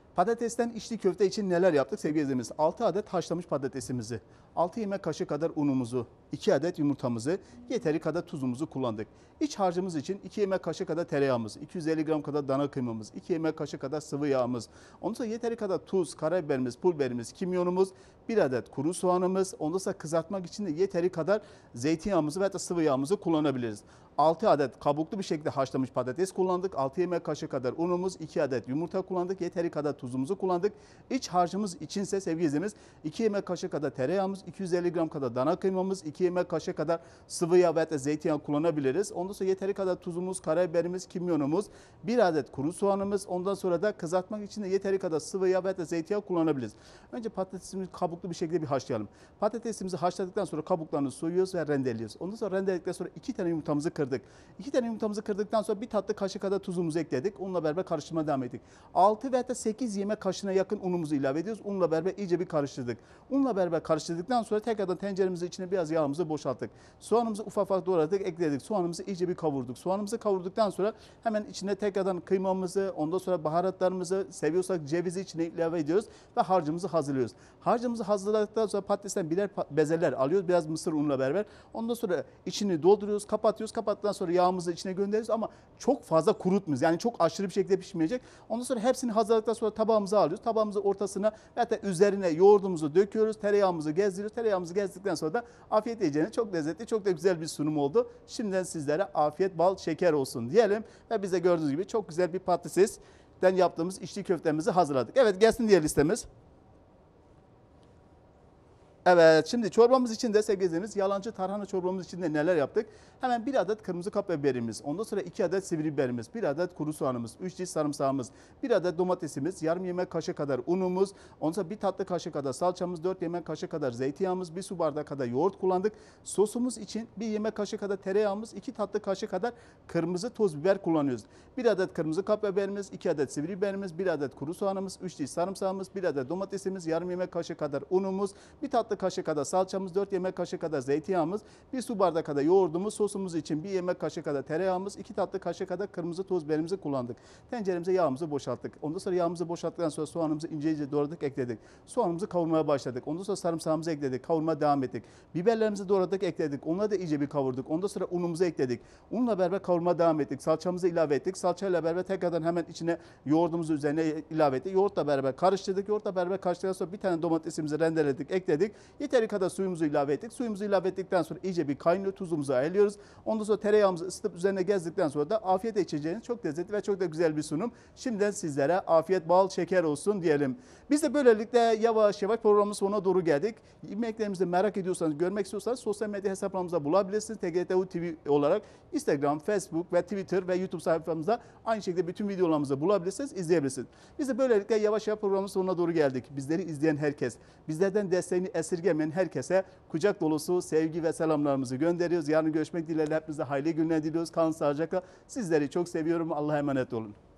Patatesten içli köfte için neler yaptık sevgili izleyicilerimiz? altı adet haşlamış patatesimizi, altı yemek kaşığı kadar unumuzu, iki adet yumurtamızı, yeteri kadar tuzumuzu kullandık. İç harcımız için iki yemek kaşığı kadar tereyağımız, iki yüz elli gram kadar dana kıymamız, iki yemek kaşığı kadar sıvı yağımız, ondan sonra yeteri kadar tuz, karabiberimiz, pul biberimiz, kimyonumuz, bir adet kuru soğanımız, ondan sonra kızartmak için de yeteri kadar zeytinyağımızı veya da sıvı yağımızı kullanabiliriz. altı adet kabuklu bir şekilde haşlamış patates kullandık. altı yemek kaşığı kadar unumuz, iki adet yumurta kullandık. Yeteri kadar tuzumuzu kullandık. İç harcımız içinse sevgili izleyicilerimiz iki yemek kaşığı kadar tereyağımız, iki yüz elli gram kadar dana kıymamız, iki yemek kaşığı kadar sıvı yağ veya da zeytinyağı kullanabiliriz. Ondan sonra yeteri kadar tuzumuz, karabiberimiz, kimyonumuz, bir adet kuru soğanımız, ondan sonra da kızartmak için de yeteri kadar sıvı yağ veya da zeytinyağı kullanabiliriz. Önce patatesimizi kabuklu bir şekilde bir haşlayalım. Patatesimizi haşladıktan sonra kabuklarını soyuyoruz ve rendeliyoruz. Ondan sonra rendeledikten sonra iki tane yumurtamızı kırdık. İki tane yumurtamızı kırdıktan sonra bir tatlı kaşık kadar tuzumuzu ekledik. Unla beraber karıştırmaya devam ettik. altı veya sekiz yemek kaşığına yakın unumuzu ilave ediyoruz. Unla beraber iyice bir karıştırdık. Unla beraber karıştırdıktan sonra tekrardan tenceremizin içine biraz yağımızı boşalttık. Soğanımızı ufak ufak doğradık, ekledik. Soğanımızı iyice bir kavurduk. Soğanımızı kavurduktan sonra hemen içine tekrardan kıymamızı, ondan sonra baharatlarımızı, seviyorsak cevizi içine ilave ediyoruz ve harcımızı hazırlıyoruz. Harcımızı hazırladıktan sonra patatesten birer bezeler alıyoruz. Biraz mısır unla beraber. Ondan sonra içini dolduruyoruz, kapatıyoruz. Kapattıktan sonra yağımızı içine gönderiyoruz ama çok fazla kurutmuyoruz. Yani çok aşırı bir şekilde pişmeyecek. Ondan sonra hepsini hazırladıktan sonra tabağımıza alıyoruz. Tabağımızı ortasına ve de üzerine yoğurdumuzu döküyoruz. Tereyağımızı gezdiriyoruz. Tereyağımızı gezdikten sonra da afiyet yiyeceğiniz çok lezzetli, çok da güzel bir sunum oldu. Şimdiden sizlere afiyet, bal, şeker olsun diyelim. Ve biz de gördüğünüz gibi çok güzel bir patatesten yaptığımız içli köftemizi hazırladık. Evet, gelsin diğer listemiz. Evet, şimdi çorbamız için de sevgili izleyicilerimiz, yalancı tarhana çorbamız için de neler yaptık? Hemen bir adet kırmızı kapya biberimiz, ondan sonra iki adet sivri biberimiz, bir adet kuru soğanımız, üç diş sarımsağımız, bir adet domatesimiz, yarım yemek kaşığı kadar unumuz, ondan sonra bir tatlı kaşığı kadar salçamız, dört yemek kaşığı kadar zeytinyağımız, bir su bardağı kadar yoğurt kullandık. Sosumuz için bir yemek kaşığı kadar tereyağımız, iki tatlı kaşığı kadar kırmızı toz biber kullanıyoruz. Bir adet kırmızı kapya biberimiz, iki adet sivri biberimiz, bir adet kuru soğanımız, üç diş sarımsağımız, bir adet domatesimiz, yarım yemek kaşığı kadar unumuz, bir tatlı kaşığı kadar salçamız, dört yemek kaşığı kadar zeytinyağımız, bir su bardağı kadar yoğurdumuz, sosumuz için bir yemek kaşığı kadar tereyağımız, iki tatlı kaşığı kadar kırmızı toz biberimizi kullandık. Tenceremize yağımızı boşalttık. Ondan sonra yağımızı boşalttıktan sonra soğanımızı ince ince doğradık, ekledik. Soğanımızı kavurmaya başladık. Ondan sonra sarımsağımızı ekledik. Kavurmaya devam ettik. Biberlerimizi doğradık, ekledik. Onları da iyice bir kavurduk. Ondan sonra unumuzu ekledik. Unla beraber kavurmaya devam ettik. Salçamızı ilave ettik. Salçayla beraber tekrardan hemen içine yoğurdumuzu üzerine ilave ettik. Yoğurtla beraber karıştırdık. Yoğurtla beraber karıştırdıktan sonra bir tane domatesimizi rendeledik, ekledik. Yeteri kadar suyumuzu ilave ettik. Suyumuzu ilave ettikten sonra iyice bir kaynıyor. Tuzumuzu ayarlıyoruz. Ondan sonra tereyağımızı ısıtıp üzerine gezdikten sonra da afiyet içeceğiniz çok lezzetli ve çok da güzel bir sunum. Şimdiden sizlere afiyet, bal, şeker olsun diyelim. Biz de böylelikle yavaş yavaş programın sonuna doğru geldik. Yemeklerimizi merak ediyorsanız, görmek istiyorsanız sosyal medya hesaplarımızda bulabilirsiniz. T G T U T V olarak Instagram, Facebook ve Twitter ve YouTube sayfamızda aynı şekilde bütün videolarımızı bulabilirsiniz, izleyebilirsiniz. Biz de böylelikle yavaş yavaş programın sonuna doğru geldik. Bizleri izleyen herkes, bizlerden desteğini esirgemeyen herkese kucak dolusu sevgi ve selamlarımızı gönderiyoruz. Yarın görüşmek dileğiyle hepinize hayırlı günler diliyoruz. Kalın sağlıcakla. Sizleri çok seviyorum. Allah'a emanet olun.